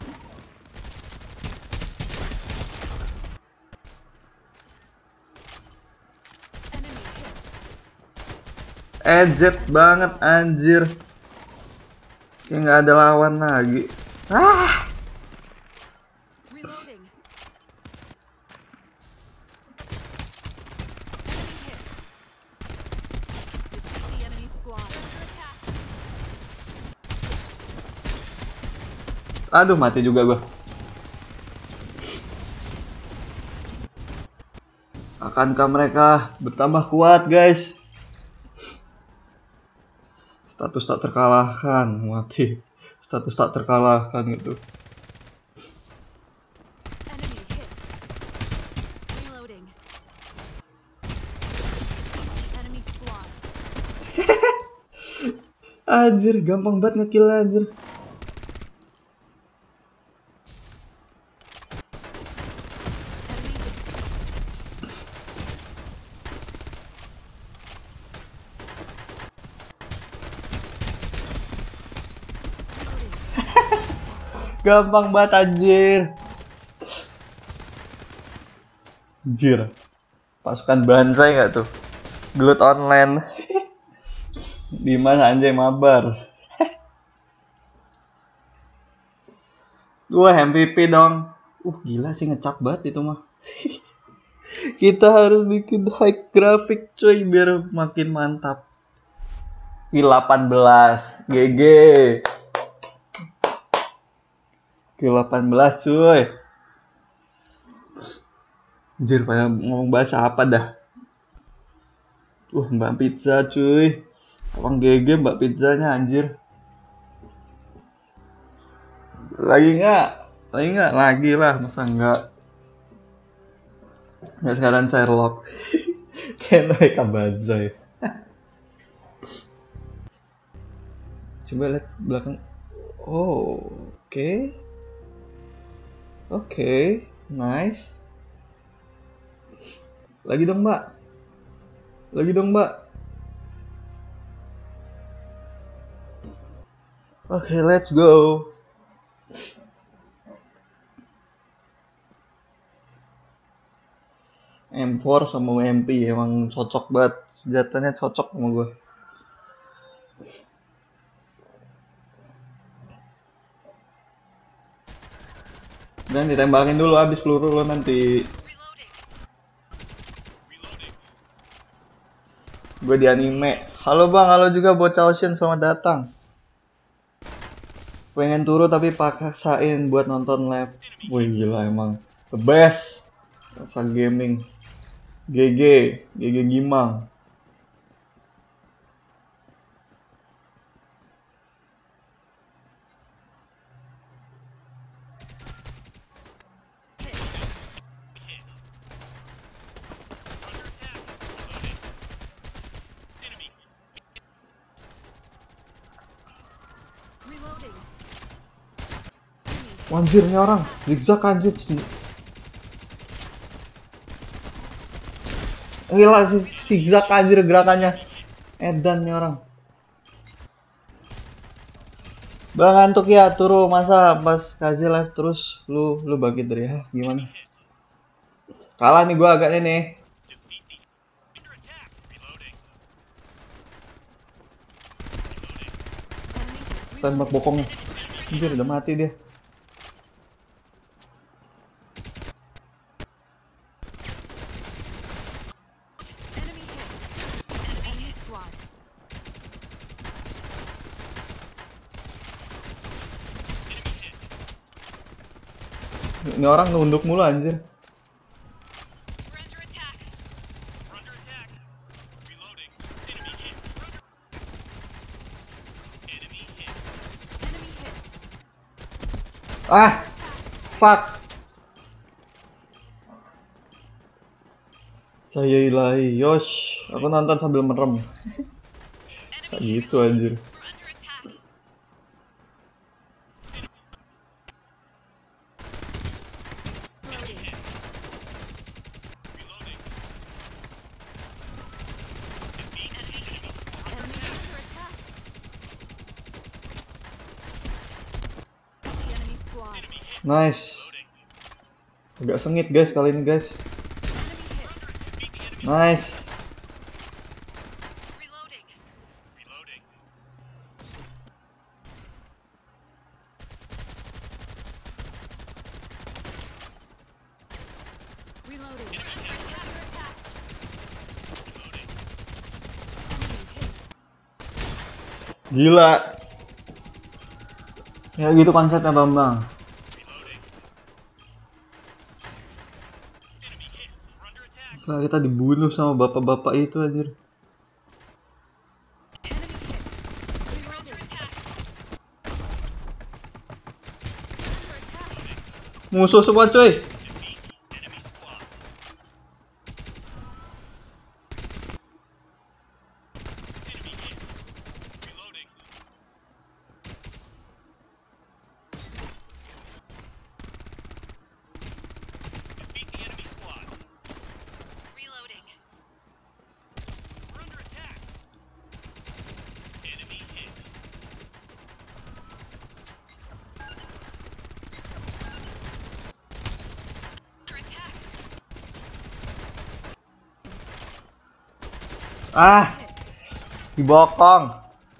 Enemy hit. Edget banget anjir. Kayak nggak ada lawan lagi. Ah. Reloading. Enemy hit. Defeat the enemy squad. Aduh, mati juga gua. Akankah mereka bertambah kuat, guys? Status tak terkalahkan, mati. Status tak terkalahkan gitu. Enemy hit. Reloading. Defeat the enemy squad. Anjir, gampang banget ngekill anjir. Enemy reloading. Gampang banget anjir. Anjir. Pasukan Banzai nggak tuh? Gelut online. Di mana anjay mabar? Gua M V P dong. Uh, gila sih ngecap banget itu mah. Kita harus bikin high graphic coy biar makin mantap. Q delapan belas G G. Q delapan belas cuy. Anjir, pengen ngomong bahasa apa dah? Wah, Mbak Pizza cuy. Abang G G Mbak Pizzanya anjir. Lagi nggak? Lagi nggak? Lagi lah, masa nggak? Nggak sekarang Sherlock. Kenoy Kabazai. Coba lihat belakang. Oh, oke. Okay. Oke, okay. Nice. Lagi dong, Mbak. Lagi dong, Mbak. Oke, okay, let's go. M four sama M P emang cocok banget. Senjatanya cocok sama gue. Dan ditembakin dulu habis peluru lo nanti. Gue di anime. Halo bang, halo juga bocah Ocean, selamat datang. Pengen turu tapi paksain buat nonton live. Wih gila emang the best. Rasa gaming. G G, G G Gimang. Anjir nih orang, zigzag anjir. Gila sih, zigzag anjir gerakannya. Edan nih orang. Bang ngantuk ya, turu masa pas kaji live terus lu lu bangkit dari ya gimana? Kalah nih gua agak nih. Tembak bokongnya. Anjir udah mati dia. Ini orang nunduk mulu anjir. Ah, fuck. Saya ilahi, yosh. Aku nonton sambil merem. Kayak gitu anjir. Nice. Agak sengit guys kali ini guys. Nice. Gila. Ya gitu konsepnya Bambang. Nah, kita dibunuh sama bapak-bapak itu anjir. Musuh semua coy. Ah, dibokong.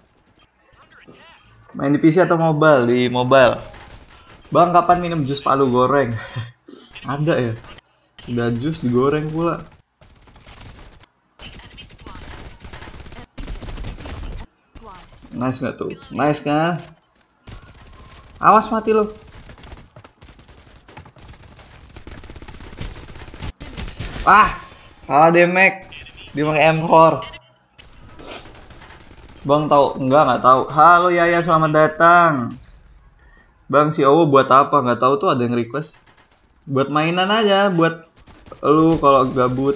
Main di P C atau mobile? Di mobile. Bang, kapan minum jus palu goreng? Ada ya? Udah jus digoreng pula. Enemy squad. Squad. Nice nggak tuh? Nice kan? Awas mati lo. Ah, kalah damage. Dia pakai M four. Bang tahu? Enggak, nggak tahu. Halo Yaya, selamat datang. Bang, si Owo buat apa? Nggak tahu tuh, ada yang request. Buat mainan aja, buat lu kalau gabut.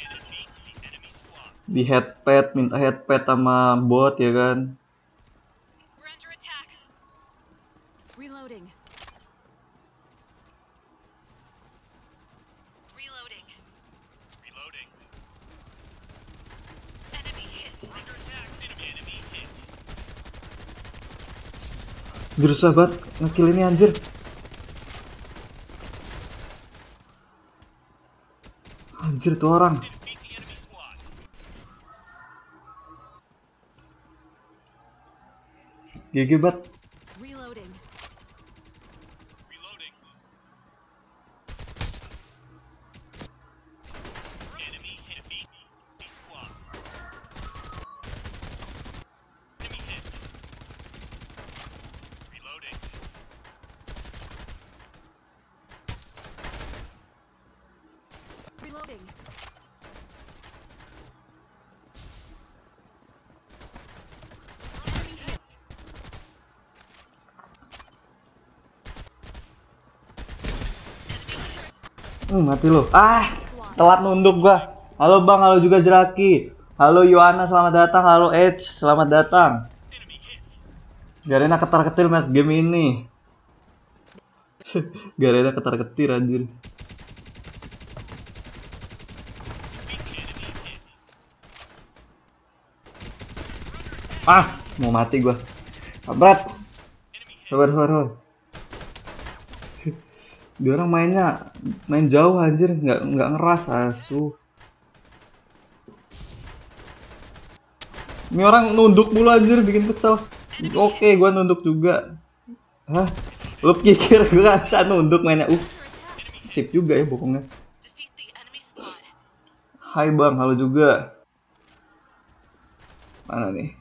Di headpad, minta headpad sama bot ya kan. We're under attack. Reloading. Reloading. Reloading. Enemy hit. We're under attack. Enemy, enemy hit. Berusaha banget ngekill ini anjir. Anjir tuh orang. Defeat the enemy squad. G G bat. Reloading. Reloading. Enemy hit. Defeat the squad. Enemy hit. Reloading. Reloading. Hmm, mati lo. Ah, telat nunduk gua. Halo Bang, halo juga Jeraki. Halo Yohana, selamat datang. Halo Edge, selamat datang. Enemy hit. Garena ketar-ketir match game ini. Garena ketar-ketir anjir. Defeat the enemy hit. Ah, mau mati gua. Abrat. Enemy hit. Sabar, sabar, sabar. Dia orang mainnya main jauh anjir, nggak nggak ngeras asu. Ini orang nunduk mulu anjir, bikin kesel. Oke, gua nunduk juga. Hah? Lu pikir gua nggak bisa nunduk mainnya? Uh, sip juga ya bokongnya. Defeat the enemy squad. Hai Bang, halo juga. Mana nih?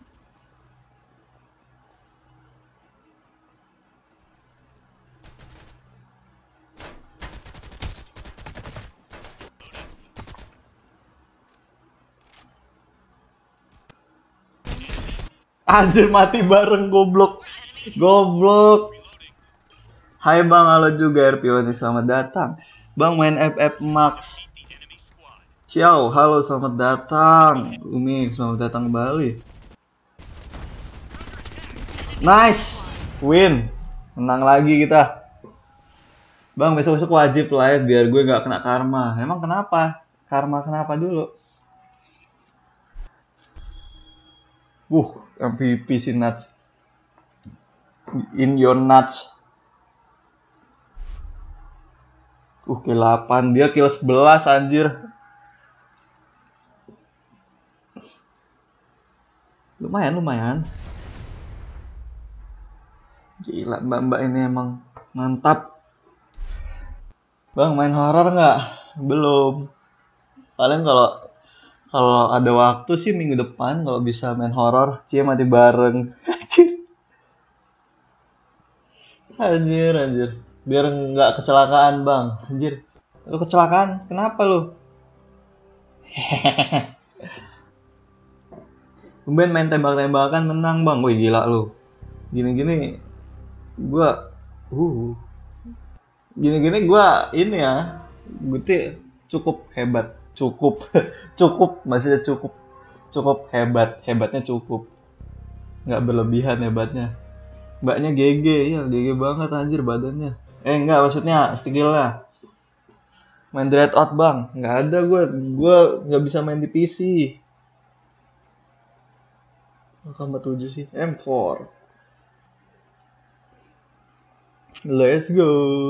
Anjir mati bareng goblok. Goblok. Hai Bang, halo juga R P O nih, selamat datang. Bang main F F Max. Defeat the enemy squad. Ciao, halo selamat datang. Umi, selamat datang kembali. Nice. Win. Menang lagi kita. Bang, besok-besok wajib live biar gue nggak kena karma. Emang kenapa? Karma kenapa dulu? Uh, M V P si Nuts. In your nuts. Uh, kill delapan. Dia kill sebelas anjir. Lumayan, lumayan. Gila, mbak-mbak ini emang mantap. Bang, main horor nggak? Belum. Paling kalau kalau ada waktu sih minggu depan kalau bisa main horor, cie mati bareng. Anjir, anjir. Biar nggak kecelakaan, Bang. Anjir. Lu kecelakaan? Kenapa lu? Kemudian main tembak-tembakan menang, Bang. Wih, gila lu. Gini-gini gua uh gini-gini gua ini ya. Gue tuh cukup hebat. Cukup. Cukup, maksudnya cukup. Cukup hebat. Hebatnya cukup. Nggak berlebihan hebatnya. Mbaknya G G, ya G G banget anjir badannya. Eh enggak, maksudnya skillnya. Main Dreadout Bang, nggak ada gue, gue nggak bisa main di P C. Kamar tujuh sih, M four. Let's go.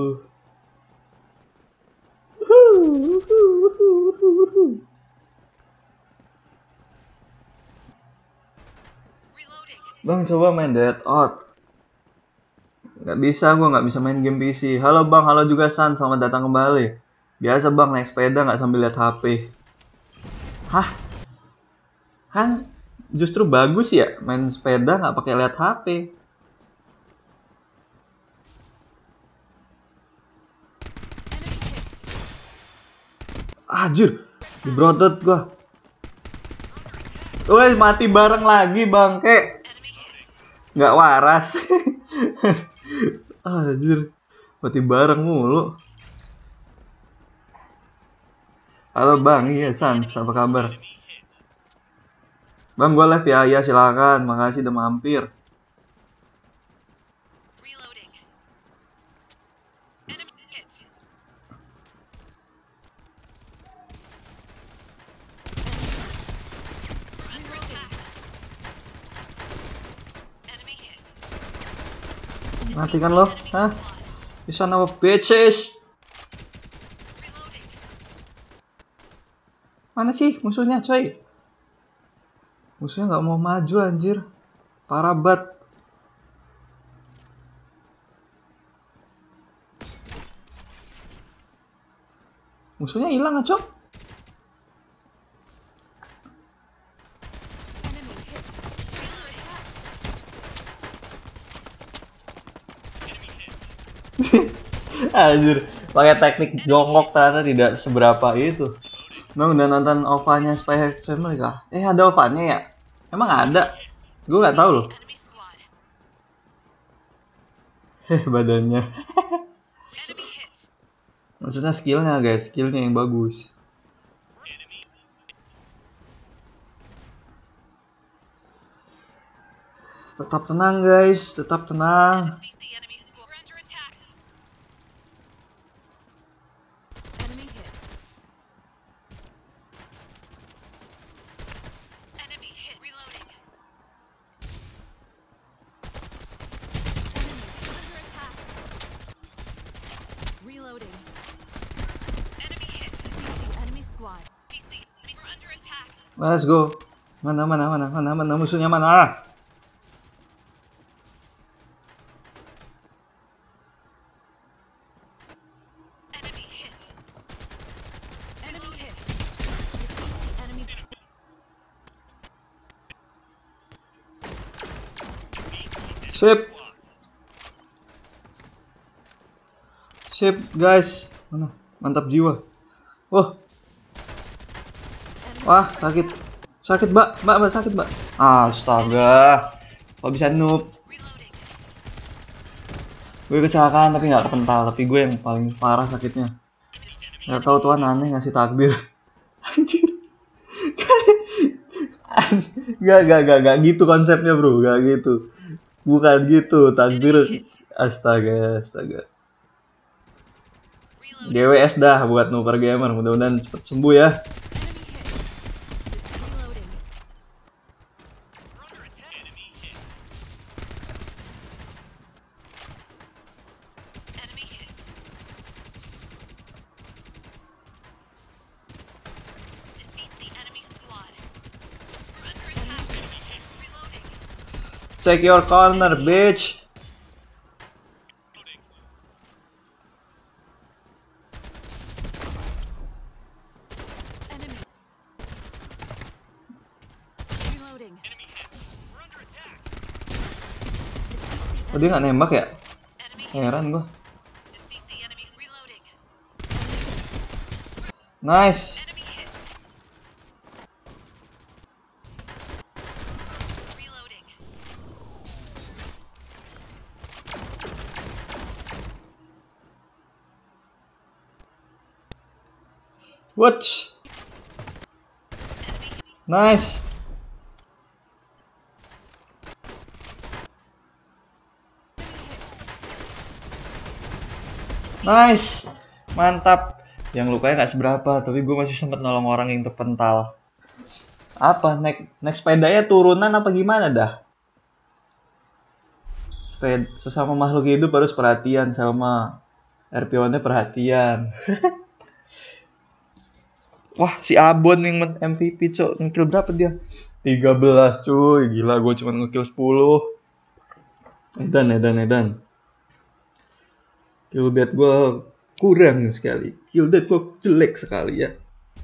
Reloading. Bang coba main Dreadout. Nggak bisa, gue nggak bisa main game P C. Halo Bang, halo juga San, selamat datang kembali. Biasa bang, naik sepeda nggak sambil lihat H P. Hah? Kan justru bagus ya main sepeda nggak pakai lihat H P. Anjir, dibrotot gua. Woi, mati bareng lagi bangke. Enemy hit. Nggak waras. Anjir, mati bareng mulu. Halo bang, iya Sans, apa kabar? Bang, gua live ya, ya silakan. Makasih udah mampir. Reloading. Enemy hit. We're under attack. Enemy hit. Mati kan lo? Enemy Hah? squad. Bisa nama bitches. Reloading. Mana sih musuhnya, coy? Musuhnya nggak mau maju anjir. Parah banget. Musuhnya hilang, Cok. Enemy hit. Anjir, pakai teknik jongkok ternyata tidak seberapa itu. Bang udah nonton ovanya Spy X Family kah? Eh ada ovanya ya? Emang ada? Gue nggak tahu loh. Enemy squad. Heh badannya. Enemy hit. Maksudnya skillnya guys, skillnya yang bagus. Tetap tenang guys, tetap tenang. Defeat the enemy squad. We're under attack. Enemy hit. Enemy hit. Reloading. Enemy under attack. Reloading. Enemy hit. Defeat the enemy squad. Defeat the enemy. We're under attack. Let's go. Mana mana mana mana mana musuhnya mana? Enemy hit. Enemy hit. Defeat the enemy. Sip. Sip guys. Mana? Mantap jiwa. Wah. Wah, sakit. Sakit, Mbak. Mbak, Mbak sakit, Mbak. Astaga. Kok bisa noob? Reloading. Gue kecelakaan tapi nggak kepental, tapi gue yang paling parah sakitnya. Nggak tahu Tuhan aneh ngasih takdir. Anjir. Gak, gak, gak, gak gitu konsepnya bro, gak gitu. Bukan gitu, takdir. Astaga, astaga. Reloading. G W S dah buat Nooper Gamer, mudah-mudahan cepet sembuh ya. Reloading. Enemy hit. Defeat the enemy squad. We're under attack. Reloading. Check your corner, bitch. Enemy. Reloading. Oh, dia nggak nembak ya? Enemy hit. Heran gua. Defeat the enemy. Reloading. Nice. Enemy hit. Reloading. What? Nice. Nice. Mantap. Yang lukanya nggak seberapa, tapi gue masih sempat nolong orang yang terpental. Apa? Naik, naik sepedanya turunan apa gimana dah? Sepeda, sesama makhluk hidup harus perhatian sama R P one-nya perhatian. Wah, si Abon yang M V P, cok. Ngekill berapa dia? tiga belas, cuy. Gila, gue cuma ngekill sepuluh. Edan, edan, edan. Kill bet gue kurang sekali. Kill deadlock jelek sekali ya.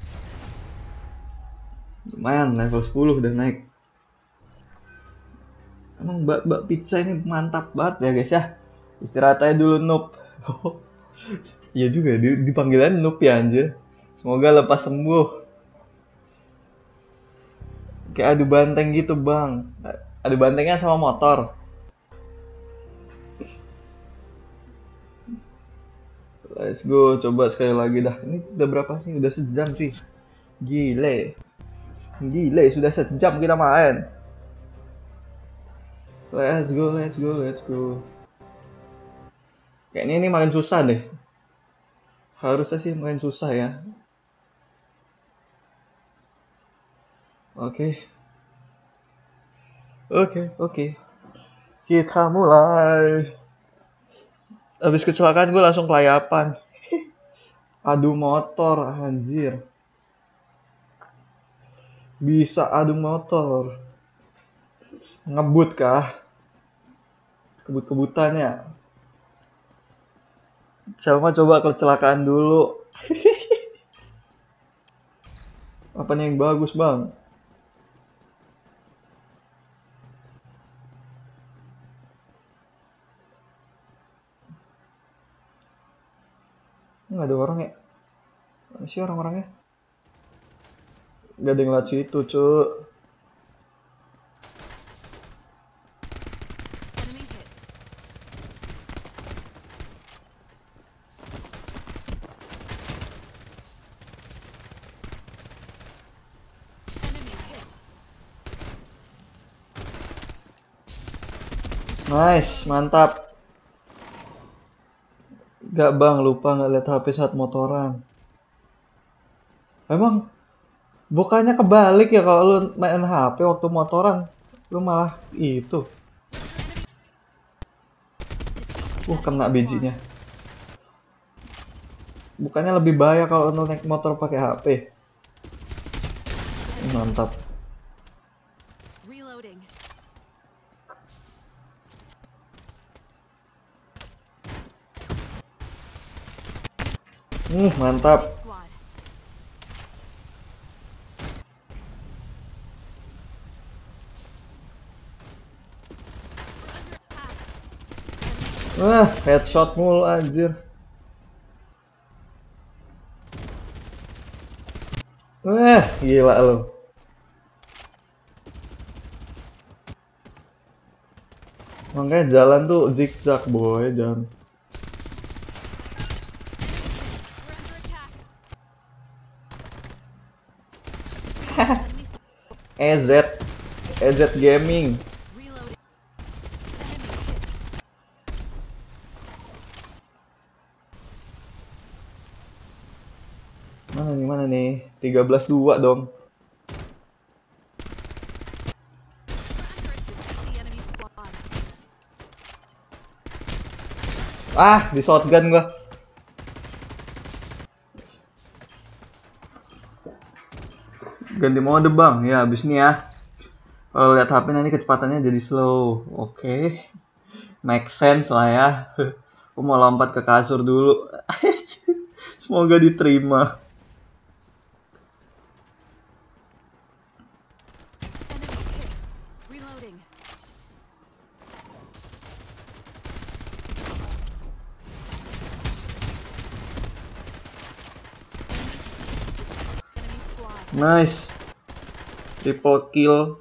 Lumayan level sepuluh udah naik. Emang bak-bak pizza ini mantap banget ya guys ya. Istirahat aja dulu noob. Iya juga dipanggilan noob ya anjir. Semoga lepas sembuh. Kayak adu banteng gitu bang. Adu bantengnya sama motor. Let's go, coba sekali lagi dah. Ini udah berapa sih? Udah sejam sih. Gile. Gile, sudah sejam kita main. Let's go, let's go, let's go. Kayaknya ini makin susah deh. Harusnya sih makin susah ya. Oke. Oke, oke. Kita mulai. Habis kecelakaan gue langsung kelayapan. Adu motor, anjir. Bisa adu motor. Ngebut kah? Kebut-kebutannya. Sama coba kecelakaan dulu. Apa nih yang bagus bang? Nggak ada orang ya? Mana sih orang-orangnya? Nggak ada yang lihat situ, cuy. Enemy hit. Enemy hit. Nice, mantap. Gak bang, lupa nggak lihat H P saat motoran. Emang bukannya kebalik ya kalau lu main H P waktu motoran, lu malah itu. Uh, kena bijinya. Bukannya lebih bahaya kalau lu naik motor pakai H P. Mantap. Reloading. Hmm, mantap. Squad. Wah, headshot mulu anjir. Wah, gila lu. Makanya jalan tuh zigzag boy, jangan. We're under attack. E Z, E Z Gaming. Reloading. Enemy hit. Mana nih, mana nih? tiga belas dua dong. The enemy squad. Ah, di shotgun gua. Ganti mode bang, ya abis ini ya. Kalau lihat H P nanti kecepatannya jadi slow. Oke, make sense lah ya. Aku mau lompat ke kasur dulu. Semoga diterima. Enemy hit. Reloading. Enemy squad. Nice. Triple kill.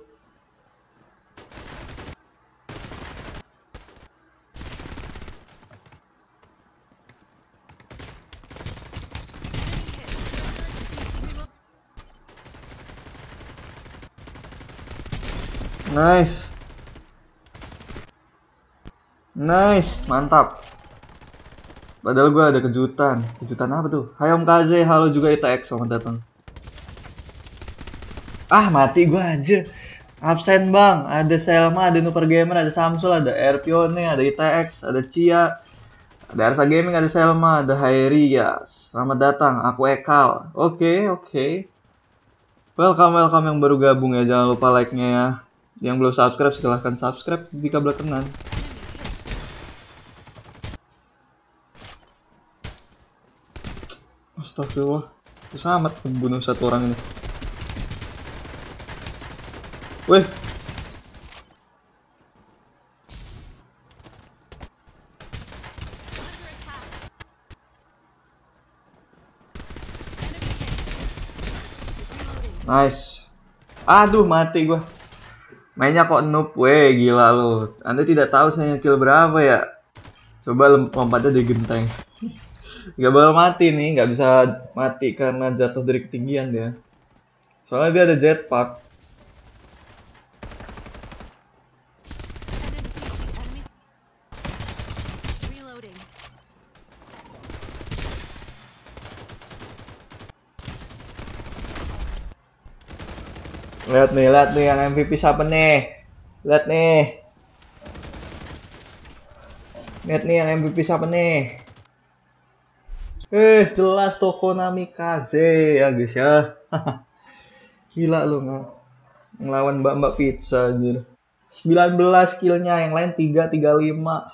Nice. Nice, mantap. Padahal gue ada kejutan. Kejutan apa tuh? Hai Om Kaze, halo juga I T X, selamat datang. Ah, mati gue anjir. Absen bang, ada Selma, ada Nuper Gamer, ada Samsul, ada Erpione, ada I T X, ada Cia, ada Arsa Gaming, ada Selma, ada Hairi ya. Selamat datang, aku Ekal. Oke, okay, oke. Okay. Welcome, welcome yang baru gabung ya. Jangan lupa like-nya ya. Yang belum subscribe silahkan subscribe jika belakangan. Astagfirullah. Susah amat membunuh satu orang ini. Wih. Nice. Aduh, mati gua. Mainnya kok noob, weh, gila lu. Anda tidak tahu saya kill berapa ya? Coba lompatnya di genteng. Gak bakal mati nih, nggak bisa mati karena jatuh dari ketinggian dia. Soalnya dia ada jetpack. Reloading. Lihat nih, lihat nih yang M V P siapa nih? Lihat nih. Lihat nih yang M V P siapa nih? Eh, jelas Toko Namikaze ya guys ya. Gila lu nggak ngelawan Mbak-mbak pizza anjir. sembilan belas killnya, yang lain tiga tiga lima.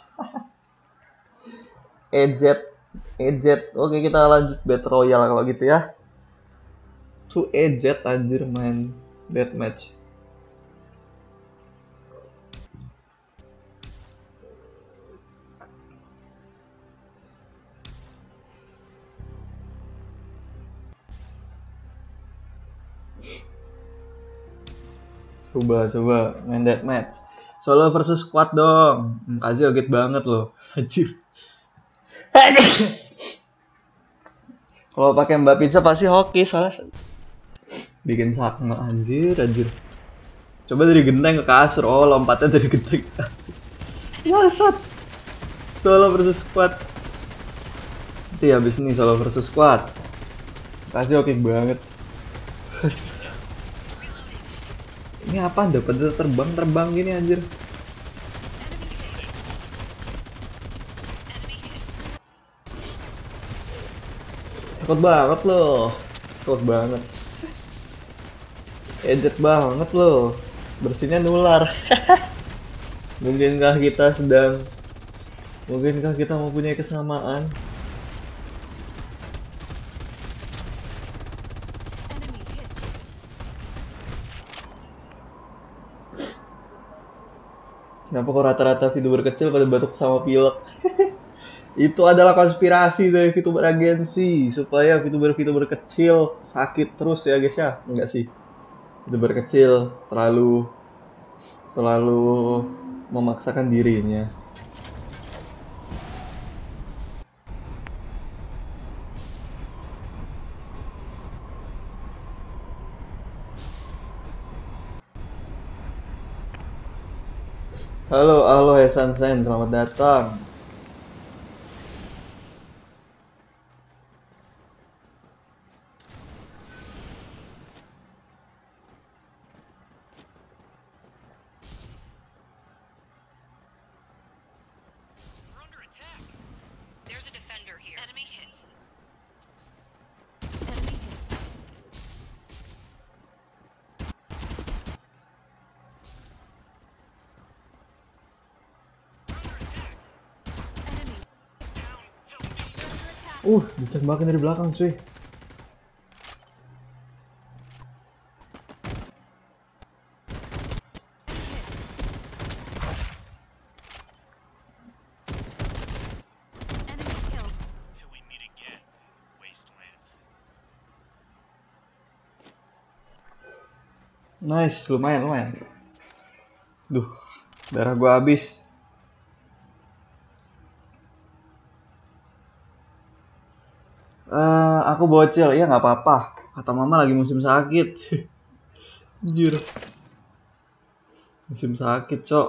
Ejet, Ejet. Oke, kita lanjut Battle Royale kalau gitu ya. To Ejet anjir main deathmatch. Coba, coba main deathmatch. Solo versus squad dong. Hmm, Kazi kaget banget loh. Anjir. Kalau pakai Mbak Pizza pasti hoki soalnya bikin sakma anjir, anjir. Coba dari genteng ke kasur. Oh, lompatnya dari genteng ke kasur. Bangsat. Solo versus squad. Nanti habis nih solo versus squad. Kasih oke banget. Ini apa? Dapat terbang-terbang gini anjir. Takut banget loh. Takut banget. Ejet banget loh. Bersihnya nular. Mungkinkah kita sedang Mungkinkah kita mempunyai kesamaan? Enemy hit. Kenapa kok rata-rata VTuber kecil pada batuk sama pilek? Itu adalah konspirasi dari VTuber agensi supaya VTuber-VTuber kecil sakit terus ya guys ya. Enggak sih. VTuber kecil terlalu terlalu memaksakan dirinya. Halo, halo Hesan Sen, selamat datang. We're under attack. There's a defender here. Enemy hit. Enemy hit. Enemy. Down. Help me. Under attack. Uh, ditembakin dari belakang cuy. Enemy killed. Till we meet again, Wasteland. Nice, lumayan, lumayan. Duh, darah gua habis. Eh, aku bocil, ya nggak apa-apa. Kata mama lagi musim sakit. Anjir. Musim sakit, cok.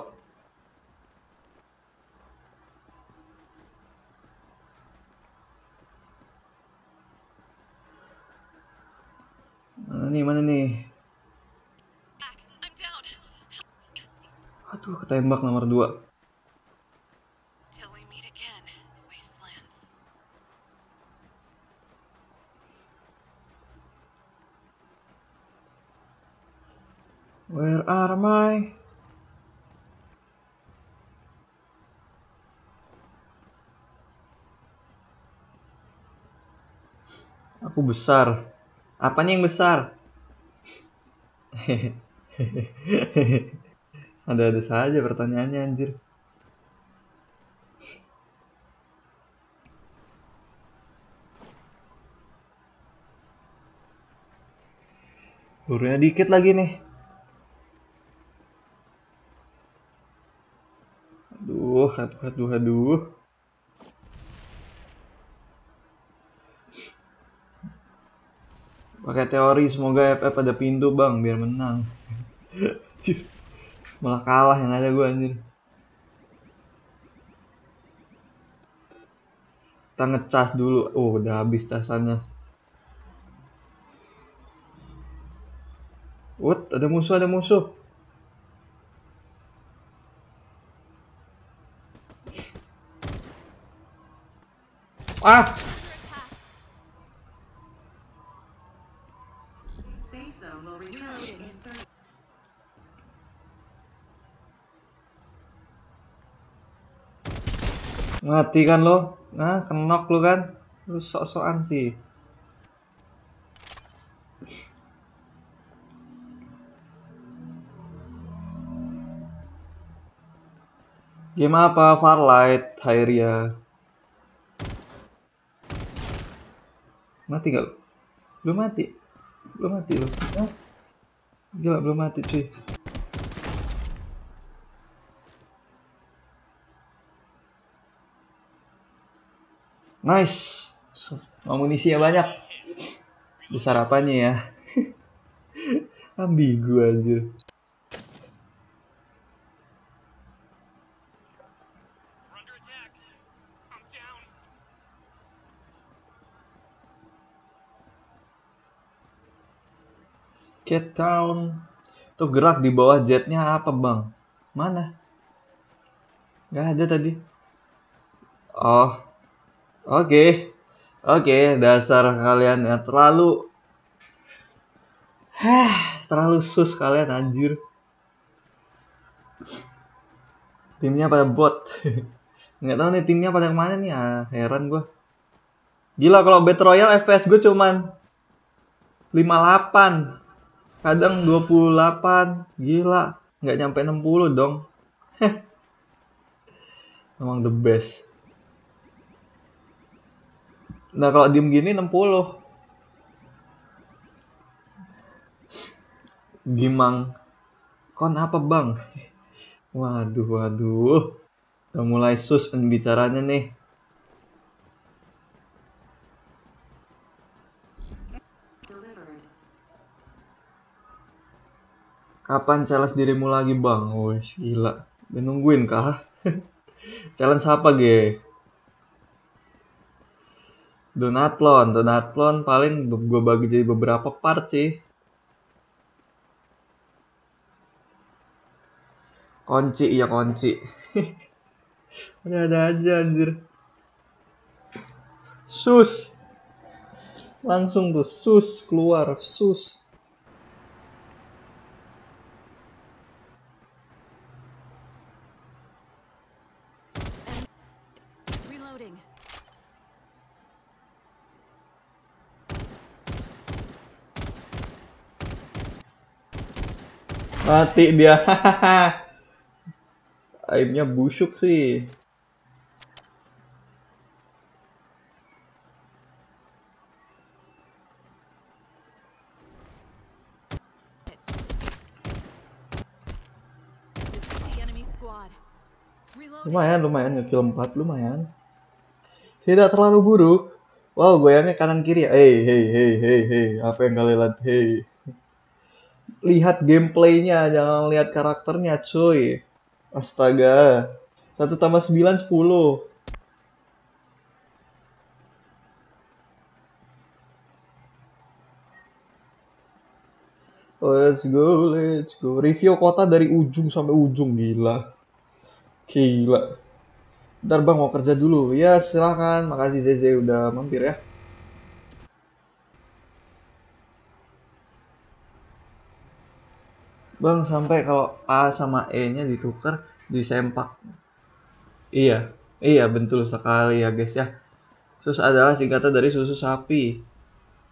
Mana nih, mana nih? Back. I'm down. Aduh, ketembak nomor dua. Till we meet again, Wastelands. Where are my... Aku besar. Apanya yang besar? Ada-ada saja pertanyaannya anjir. Gurunya dikit lagi nih. Aduh, aduh, aduh, aduh. Pakai teori semoga F F ada pintu bang biar menang. Malah kalah yang ada gue anjir. Kita ngecas dulu. Oh, udah habis casannya. What? Ada musuh, ada musuh. Ah! Mati kan lo? Nah, kenok lo kan? Lu sok-sokan sih. Game apa? Farlight, Hyria. Mati gak? Belum mati. Belum mati lo. Hah? Gila, belum mati cuy. Nice. Amunisinya banyak. Besar apanya ya? Ambigu anjir. We're under attack. I'm down. Get down. Tuh gerak di bawah jetnya apa bang? Mana? Gak ada tadi. Oh. Oke. Okay. Oke, okay, dasar kalian ya terlalu Hah, terlalu sus kalian anjir. Timnya pada bot. Nggak tahu nih timnya pada kemana nih, ah, heran gue. Gila kalau Battle Royale F P S gue cuman lima puluh delapan. Kadang dua puluh delapan. Gila, nggak nyampe enam puluh dong. Emang the best. Nah kalau diem gini enam puluh. Gimang. Kon apa bang? Waduh, waduh. Udah mulai sus pembicaranya nih. Kapan challenge dirimu lagi bang? Wih, gila. Udah nungguin kah? Challenge apa ge? Donatlon, Donatlon paling gue bagi jadi beberapa part sih. Kunci, iya kunci. Ada-ada aja anjir. Sus. Langsung tuh sus keluar, sus. Reloading. Mati dia. Aibnya busuk sih. The enemy squad. Reloading. Lumayan, lumayan ngekill empat, lumayan. Tidak terlalu buruk. Wow, goyangnya kanan kiri. Hey, hey, hey, hey, hey. Apa yang kalian lihat? Hey. Lihat gameplaynya, jangan lihat karakternya, cuy. Astaga. satu tambah sembilan, sepuluh. Let's go, let's go. Review kota dari ujung sampai ujung, gila. Gila. Bentar bang, mau kerja dulu. Ya, silakan. Makasih Zeze udah mampir ya. Bang, sampai kalau A sama E-nya ditukar, disempak. Iya, iya betul sekali ya guys ya. Sus adalah singkatan dari susu sapi.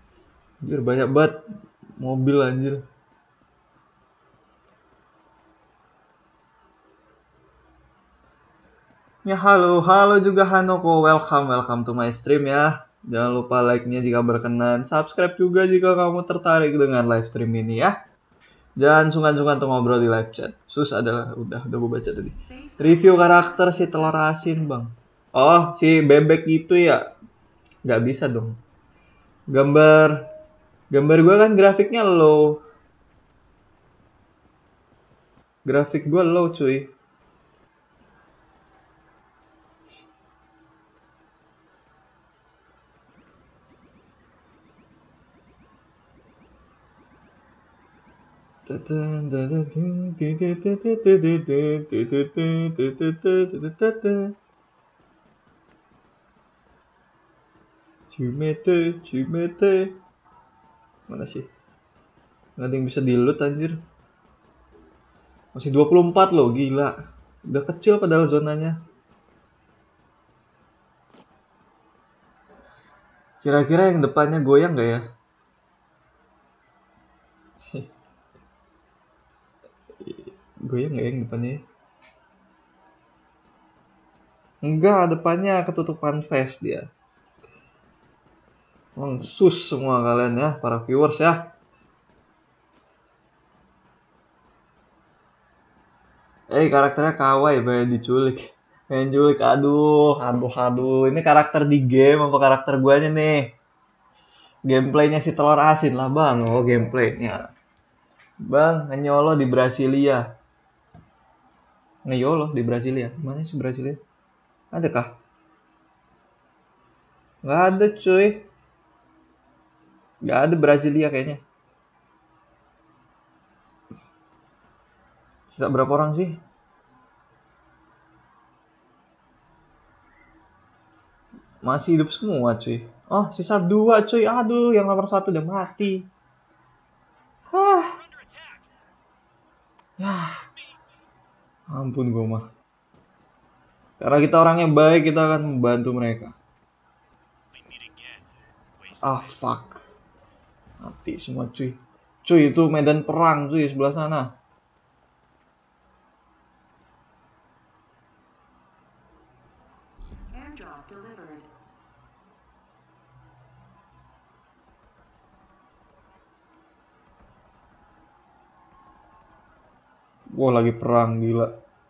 Anjir banyak banget mobil anjir. Ya halo, halo juga Hanoko, welcome, welcome to my stream ya. Jangan lupa like-nya jika berkenan, subscribe juga jika kamu tertarik dengan live stream ini ya. Jangan sungkan-sungkan untuk ngobrol di live chat. Sus adalah, udah, udah gue baca tadi. Review karakter si telur asin bang. Oh, si bebek itu ya? Nggak bisa dong. Gambar, gambar gue kan grafiknya low. Grafik gue low cuy. Cimete, cimete. Mana sih? Nggak ada yang bisa di-loot anjir. Masih dua puluh empat loh, gila. Udah kecil padahal zonanya. Kira-kira yang depannya goyang nggak ya? Goyang nggak ya yang depannya? Enggak, depannya ketutupan face dia. Emang sus semua kalian ya, para viewers ya. Eh, karakternya kawaii, pengen diculik. Pengen culik, aduh, aduh, aduh. Ini karakter di game apa karakter guanya nih? Gameplaynya si telur asin lah bang, oh gameplaynya. Bang, ngenyolo di Brasilia. Ngeyolo di Brasilia. Mana sih Brasilia? Ada kah? Nggak ada cuy. Nggak ada Brasilia kayaknya. Sisa berapa orang sih? Masih hidup semua cuy. Oh, sisa dua cuy. Aduh, yang nomor satu udah mati. Hah. We're under attack. Yah. Ampun gue mah. Karena kita orangnya baik, kita akan membantu mereka. We meet again. Waste Ah, fuck. Mati semua cuy. Cuy, itu medan perang cuy sebelah sana. Airdrop delivered. Wah, lagi perang gila.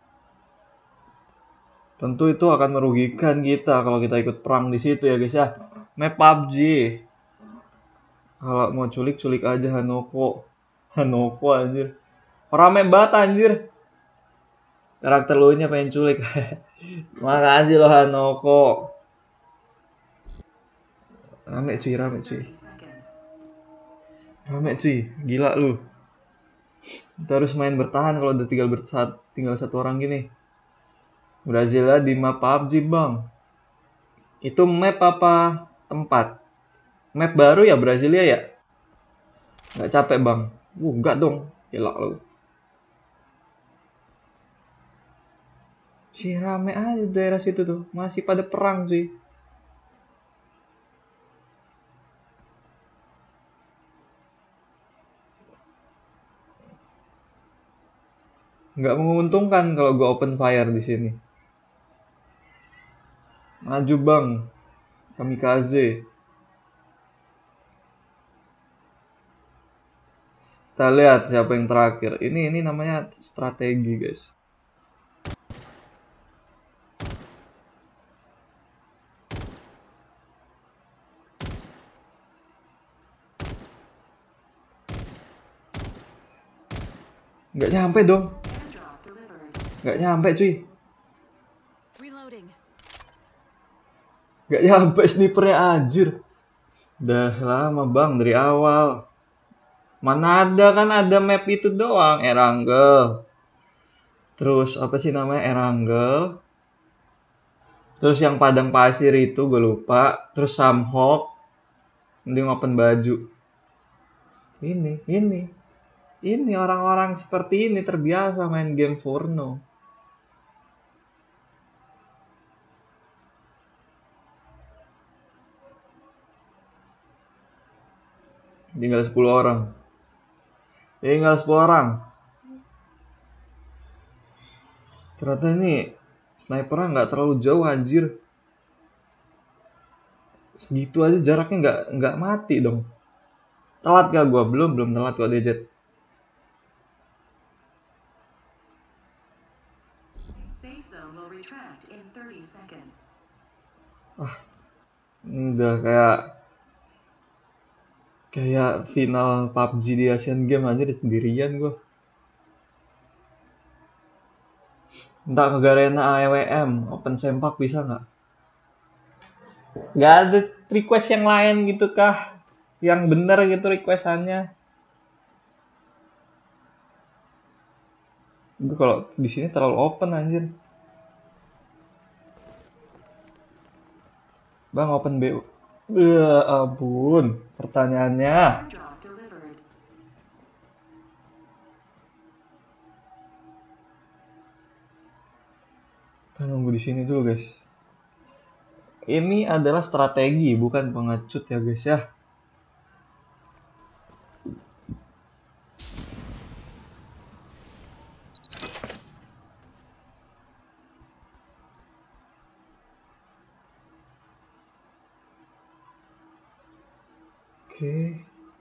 Tentu itu akan merugikan kita kalau kita ikut perang di situ ya guys ya. Map P U B G. Kalau mau culik culik aja Hanoko. Hanoko anjir. Rame banget anjir. Karakter lu nya pengen culik. Makasih loh Hanoko. Rame cuy, rame cuy. thirty seconds. Rame cuy, gila lu. Kita harus main bertahan kalau udah tinggal bersat, tinggal satu orang gini. Brasilia di map P U B G bang. Itu map apa tempat? Map baru ya Brasilia ya? Nggak capek bang? Uh, enggak dong. Gila lu. Si rame aja daerah situ tuh. Masih pada perang sih. Nggak menguntungkan kalau gue open fire di sini. Maju bang. Kamikaze. Kita lihat siapa yang terakhir. Ini ini namanya strategi guys. Nggak nyampe dong. Airdrop delivered. Nggak nyampe cuy. Reloading. Nggak nyampe snipernya anjir. Udah lama bang dari awal. Mana ada kan ada map itu doang. Erangel. Terus apa sih namanya Erangel. Terus yang padang pasir itu gue lupa. Terus Samhawk. Mending open baju. Ini, ini. Ini orang-orang seperti ini terbiasa main game Forno. Tinggal sepuluh orang. Tinggal sepuluh orang. Ternyata ini snipernya nggak terlalu jauh anjir. Segitu aja jaraknya nggak nggak mati dong. Telat gak gua? Belum, belum telat kok Dejet. Safe zone will retract in thirty seconds. Ini udah kayak kayak final P U B G di Asian Games aja di sendirian gua. Entah ke Garena A W M, Open Sempak bisa nggak? Nggak ada request yang lain gitu kah? Yang bener gitu requestannya. Gue kalau di sini terlalu open anjir. Bang open B U. Ya ampun, pertanyaannya. Airdrop delivered. Kita nunggu di sini dulu guys. Ini adalah strategi, bukan pengecut ya guys ya. Oke.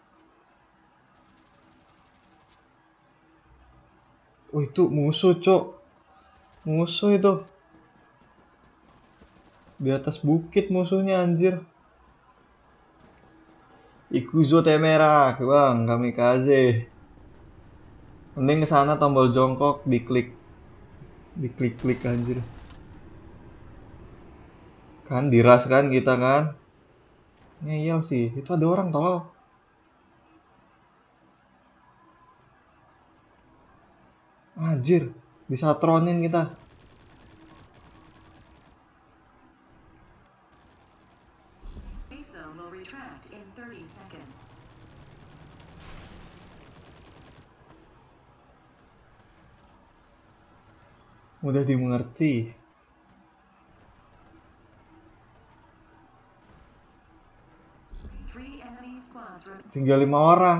Oh itu musuh cok. Musuh itu. Di atas bukit musuhnya anjir. Ikuzo Temera, bang, kamikaze. Mending ke sana tombol jongkok diklik. Diklik-klik anjir. Kan diras kan kita kan? Ngeyel sih, itu ada orang tolol. Anjir, bisa tronin kita. Safe zone will retract in thirty seconds. Mudah dimengerti. Three enemy squads remain. Tinggal lima orang.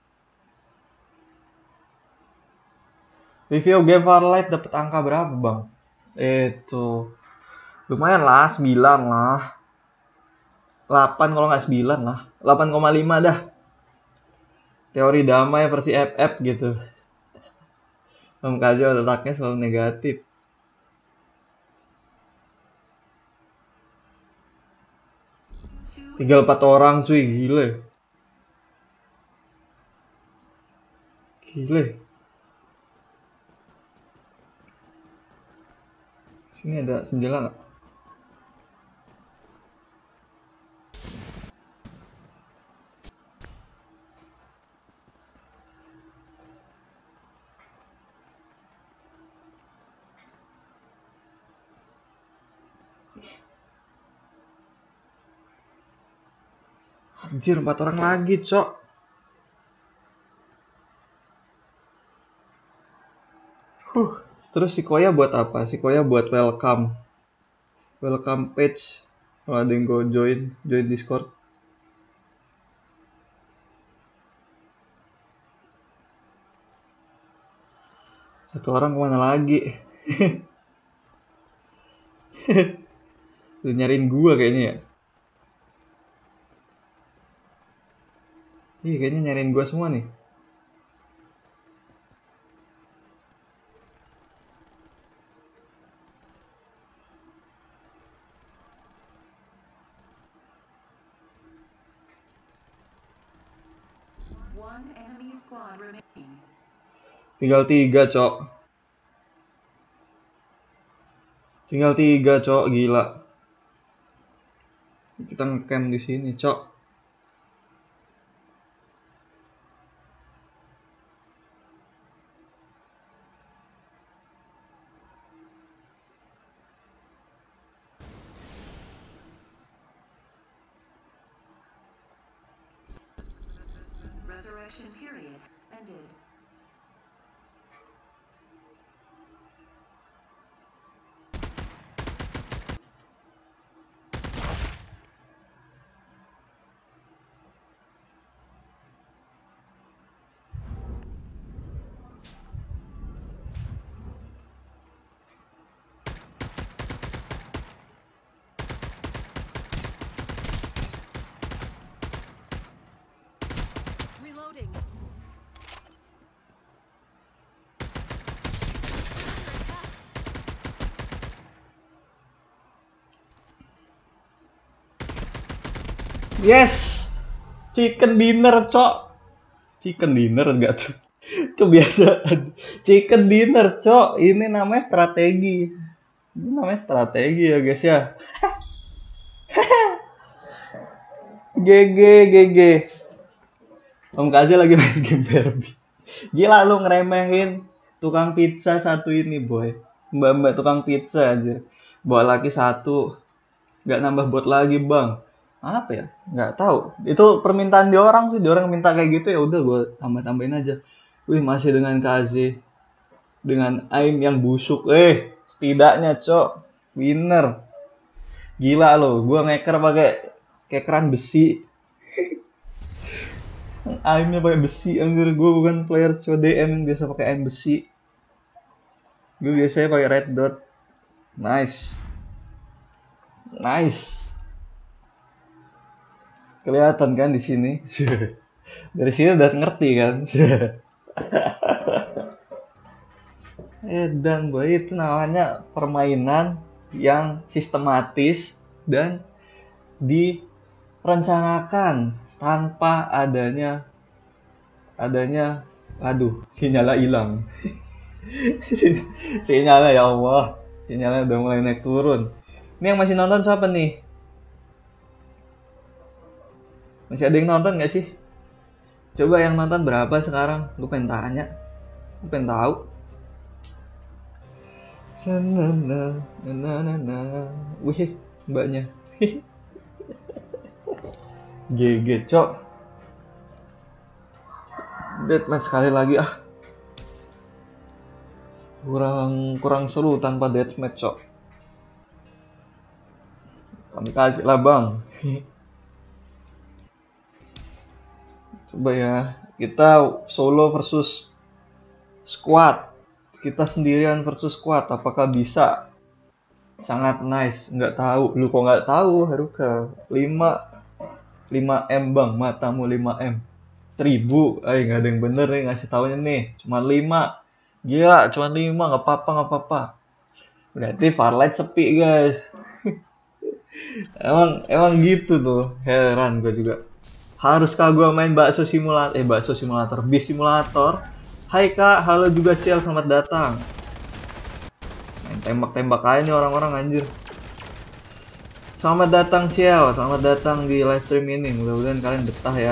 Review game Farlight dapat angka berapa, Bang? Itu lumayan lah, sembilan lah. delapan kalau nggak sembilan lah. delapan koma lima dah. Teori damai versi F F gitu. Om Kazi otaknya selalu negatif. Two Tinggal empat orang cuy, gile. Gile. Sini ada senjata nggak? Anjir, empat orang lagi, cok. Huh. Terus si Koya buat apa? Si Koya buat welcome. Welcome page. Kalau ada yang go join, join Discord. Satu orang kemana lagi? Lu nyariin gua kayaknya ya. Ih, kayaknya nyariin gua semua nih. one enemy squad remaining. Tinggal tiga, cok. Tinggal tiga, cok. Gila. Kita ngecamp di sini, cok. Resurrection period ended. Yes, chicken dinner, cok. Chicken dinner enggak tuh? Kebiasaan. Chicken dinner, cok. Ini namanya strategi. Ini namanya strategi ya, guys ya. G G, G G. Om Kazi lagi main game Barbie. Gila lu ngeremehin tukang pizza satu ini, boy. Mbak-mbak tukang pizza aja. Bawa lagi satu. Nggak nambah bot lagi, bang. Apa ya? Nggak tahu. Itu permintaan dia orang sih. Dia orang minta kayak gitu, ya udah gue tambah-tambahin aja. Wih, masih dengan Kazi. Dengan aim yang busuk. Eh, setidaknya, cok. Winner. Gila lo. Gue ngeker pakai kekeran besi. Aimnya pakai besi, anjir. Gue bukan player C O D M yang biasa pakai aim besi. Gue biasanya pakai red dot. Nice. Nice. Kelihatan kan di sini. Dari sini udah ngerti kan. Edan, boy, itu namanya permainan yang sistematis dan direncanakan tanpa adanya adanya aduh, sinyalnya hilang. Sinyalnya, ya Allah, sinyalnya udah mulai naik turun. Ini yang masih nonton siapa nih? Masih ada yang nonton nggak sih? Coba yang nonton berapa sekarang? Gue pengen tanya. Gue pengen tahu. Sanana, nanana. Wih, mbaknya. G G, cok. Deathmatch sekali lagi ah. Kurang kurang seru tanpa deathmatch, cok. Kami kasih lah, bang. Coba ya, kita solo versus squad. Kita sendirian versus squad, apakah bisa? Sangat nice. Nggak tahu, lu kok nggak tahu, Haruka. lima M, bang, matamu lima M. Seribu, eh nggak ada yang bener nih ngasih taunya nih. Cuma lima. Gila, cuma lima, nggak apa-apa, nggak apa-apa. Berarti Farlight sepi, guys. emang emang gitu tuh, heran gue juga. Haruskah gue main bakso simulator? Eh, bakso simulator, bis simulator. Hai kak, halo juga Ciel, selamat datang. Main tembak-tembak aja nih orang-orang, anjir. Selamat datang Ciel, selamat datang di live stream ini. Mudah-mudahan kalian betah ya.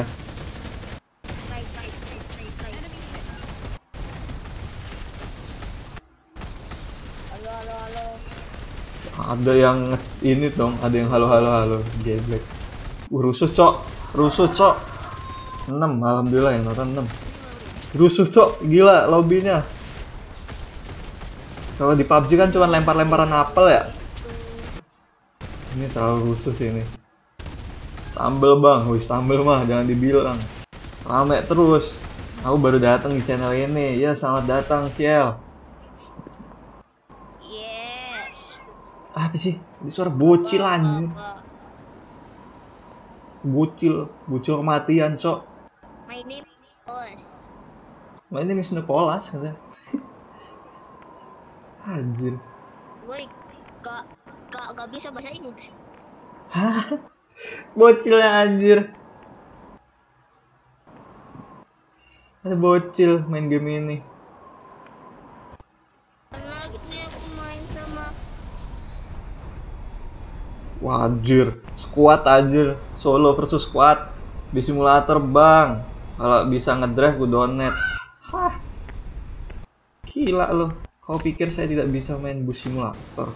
Halo, halo, halo. Ada yang ini dong, ada yang halo halo halo. Geblek. Uh, rusuh cok. Rusuh cok. enam, alhamdulillah yang nonton enam. Rusuh cok, gila lobbynya. Kalau di P U B G kan cuma lempar-lemparan apel ya. Ini terlalu rusuh sih ini. Stumble bang, wih stumble mah jangan dibilang. Rame terus. Aku baru datang di channel ini. Ya selamat datang Ciel. Yes. Apa sih? Ini suara bocil anjir. Bocil, bocil kematian cok. My name is Nicholas. My name is Nicholas katanya. Anjir. Gue gak, gak, gak bisa bahasa Inggris. Hah? Bocilnya anjir. Ada bocil main game ini. Karena ini aku main sama Wajir, squad anjir, solo versus squad di simulator bang. Kalau bisa ngedrive gue donate. Hah, gila lo. Kau pikir saya tidak bisa main bus simulator?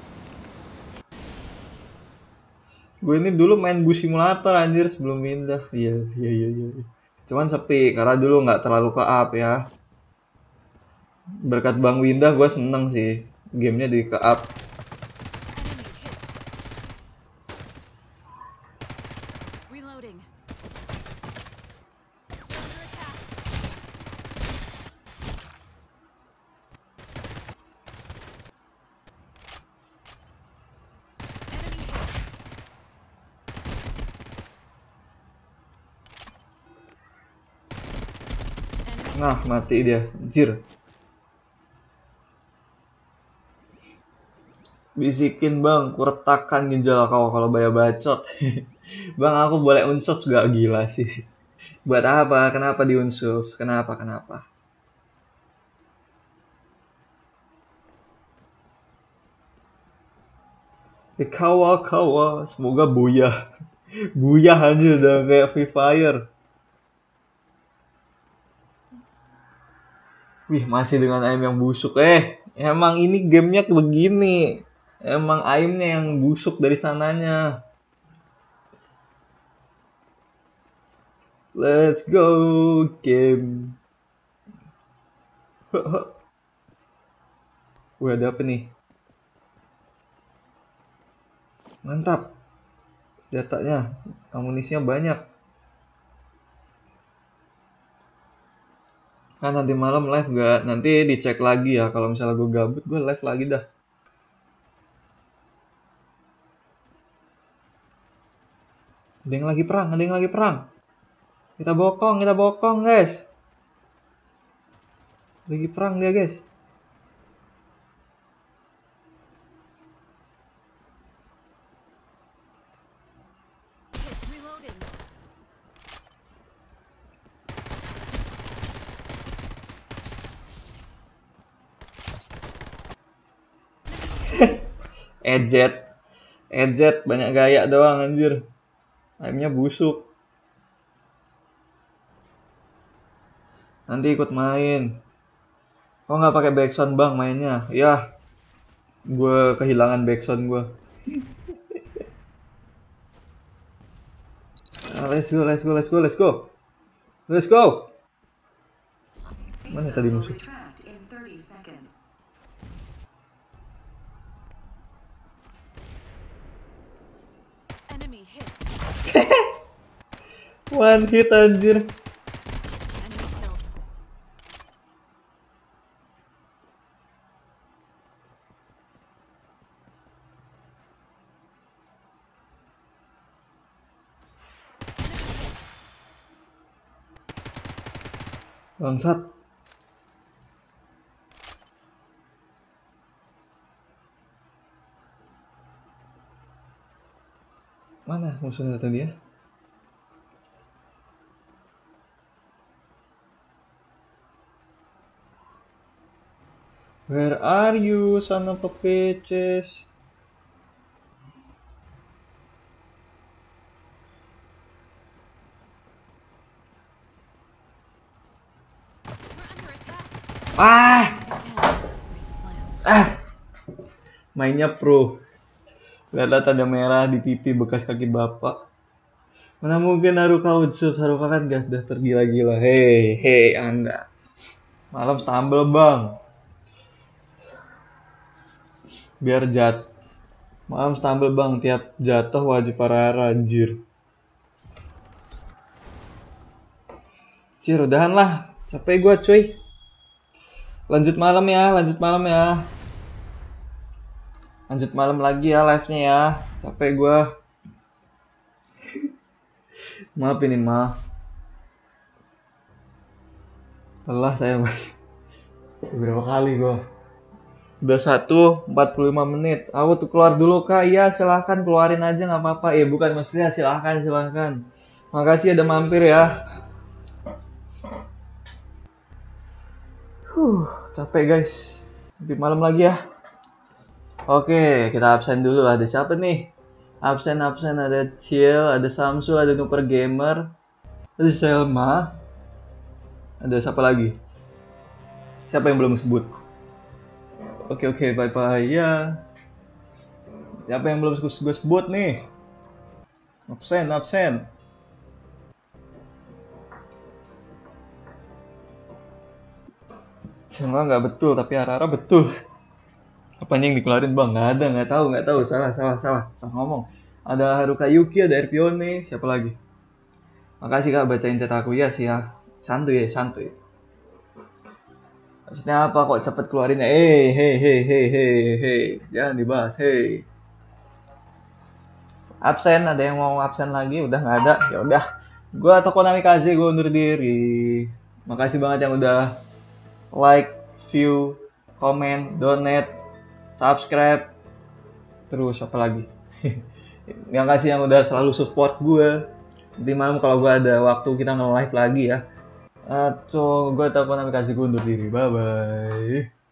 Gue ini dulu main bus simulator anjir sebelum pindah. Iya, iya, iya, iya. Cuman sepi karena dulu nggak terlalu ke-up ya. Berkat Bang Windah gue seneng sih gamenya di ke-up. Reloading. Nah, mati dia. Anjir. Bisikin bang, kuretakan ginjal kau kalau bayar bacot. Bang, aku boleh unsub gak gila sih. Buat apa? Kenapa diunsub? Kenapa? Kenapa? Eh, kawa kawa, semoga buyah. Buyah aja udah kayak Free Fire. Wih, masih dengan aim yang busuk. Eh, emang ini gamenya begini. Emang aimnya yang busuk dari sananya. Let's go game. Wih, ada apa nih? Mantap. Senjatanya, amunisinya banyak. Kan nanti malam live gak? Nanti dicek lagi ya. Kalau misalnya gue gabut, gue live lagi dah. Ada yang lagi perang, ada yang lagi perang. Kita bokong, kita bokong guys. Lagi perang dia guys. Reloading. Edget. Edget banyak gaya doang anjir. Aimnya busuk. Nanti ikut main. Kok nggak pakai backsound bang mainnya? Ya, gue kehilangan backsound gue. Ah, let's go, let's go, let's go, let's go, let's go. Mana tadi Will musuh? retract in thirty seconds. Enemy hit. One hit anjir. Enemy killed. Bangsat. Mana musuhnya tadi ya? Where are you, son of a bitches? We're under attack. Ah, Wasteland. ah. Mainnya pro. Lihat ada merah di pipi bekas kaki bapak. Mana mungkin Haruka unsub, Haruka kan gak udah tergila-gila. Hei, hei Anda. Malam stumble bang. Biar jat. Malam stumble bang, tiap jatuh wajib para anjir. Cir, udahan lah. Capek gua cuy. Lanjut malam ya, lanjut malam ya. Lanjut malam lagi ya live-nya ya. Capek gua. Maaf ini mah. Allah saya berapa kali gua. Udah satu empat puluh lima menit. Aku tuh keluar dulu kak. Iya silahkan keluarin aja nggak apa-apa. Eh bukan maksudnya silahkan silahkan. Makasih ada mampir ya. Huh, capek guys. Nanti malam lagi ya. Oke, kita absen dulu. Ada siapa nih? Absen-absen ada Chill, ada Samsul, ada Nuper Gamer, ada Selma. Ada siapa lagi? Siapa yang belum sebut? Oke oke, bye bye ya. Siapa yang belum gue sebut nih? Absen, absen. Selma nggak betul, tapi Arara betul. Apanya yang dikeluarin bang? Nggak ada, nggak tahu, nggak tahu. Salah, salah, salah, salah ngomong. Ada Haruka Yuki, ada Erpione, siapa lagi? Makasih kak bacain chat aku ya sih ya. Santuy ya, santuy. Maksudnya apa kok cepet keluarinnya? Eh, hei, hei, hei, hei, hei, jangan dibahas, hei. Absen, ada yang mau absen lagi? Udah nggak ada, ya udah. Gua Toko Namikaze, gue undur diri. Makasih banget yang udah like, view, komen, donate, subscribe, terus apa lagi? Yang kasih yang udah selalu support gue. Nanti malam kalau gue ada waktu kita nge-live lagi ya. Uh, so gue telepon aplikasi gue undur diri. Bye bye.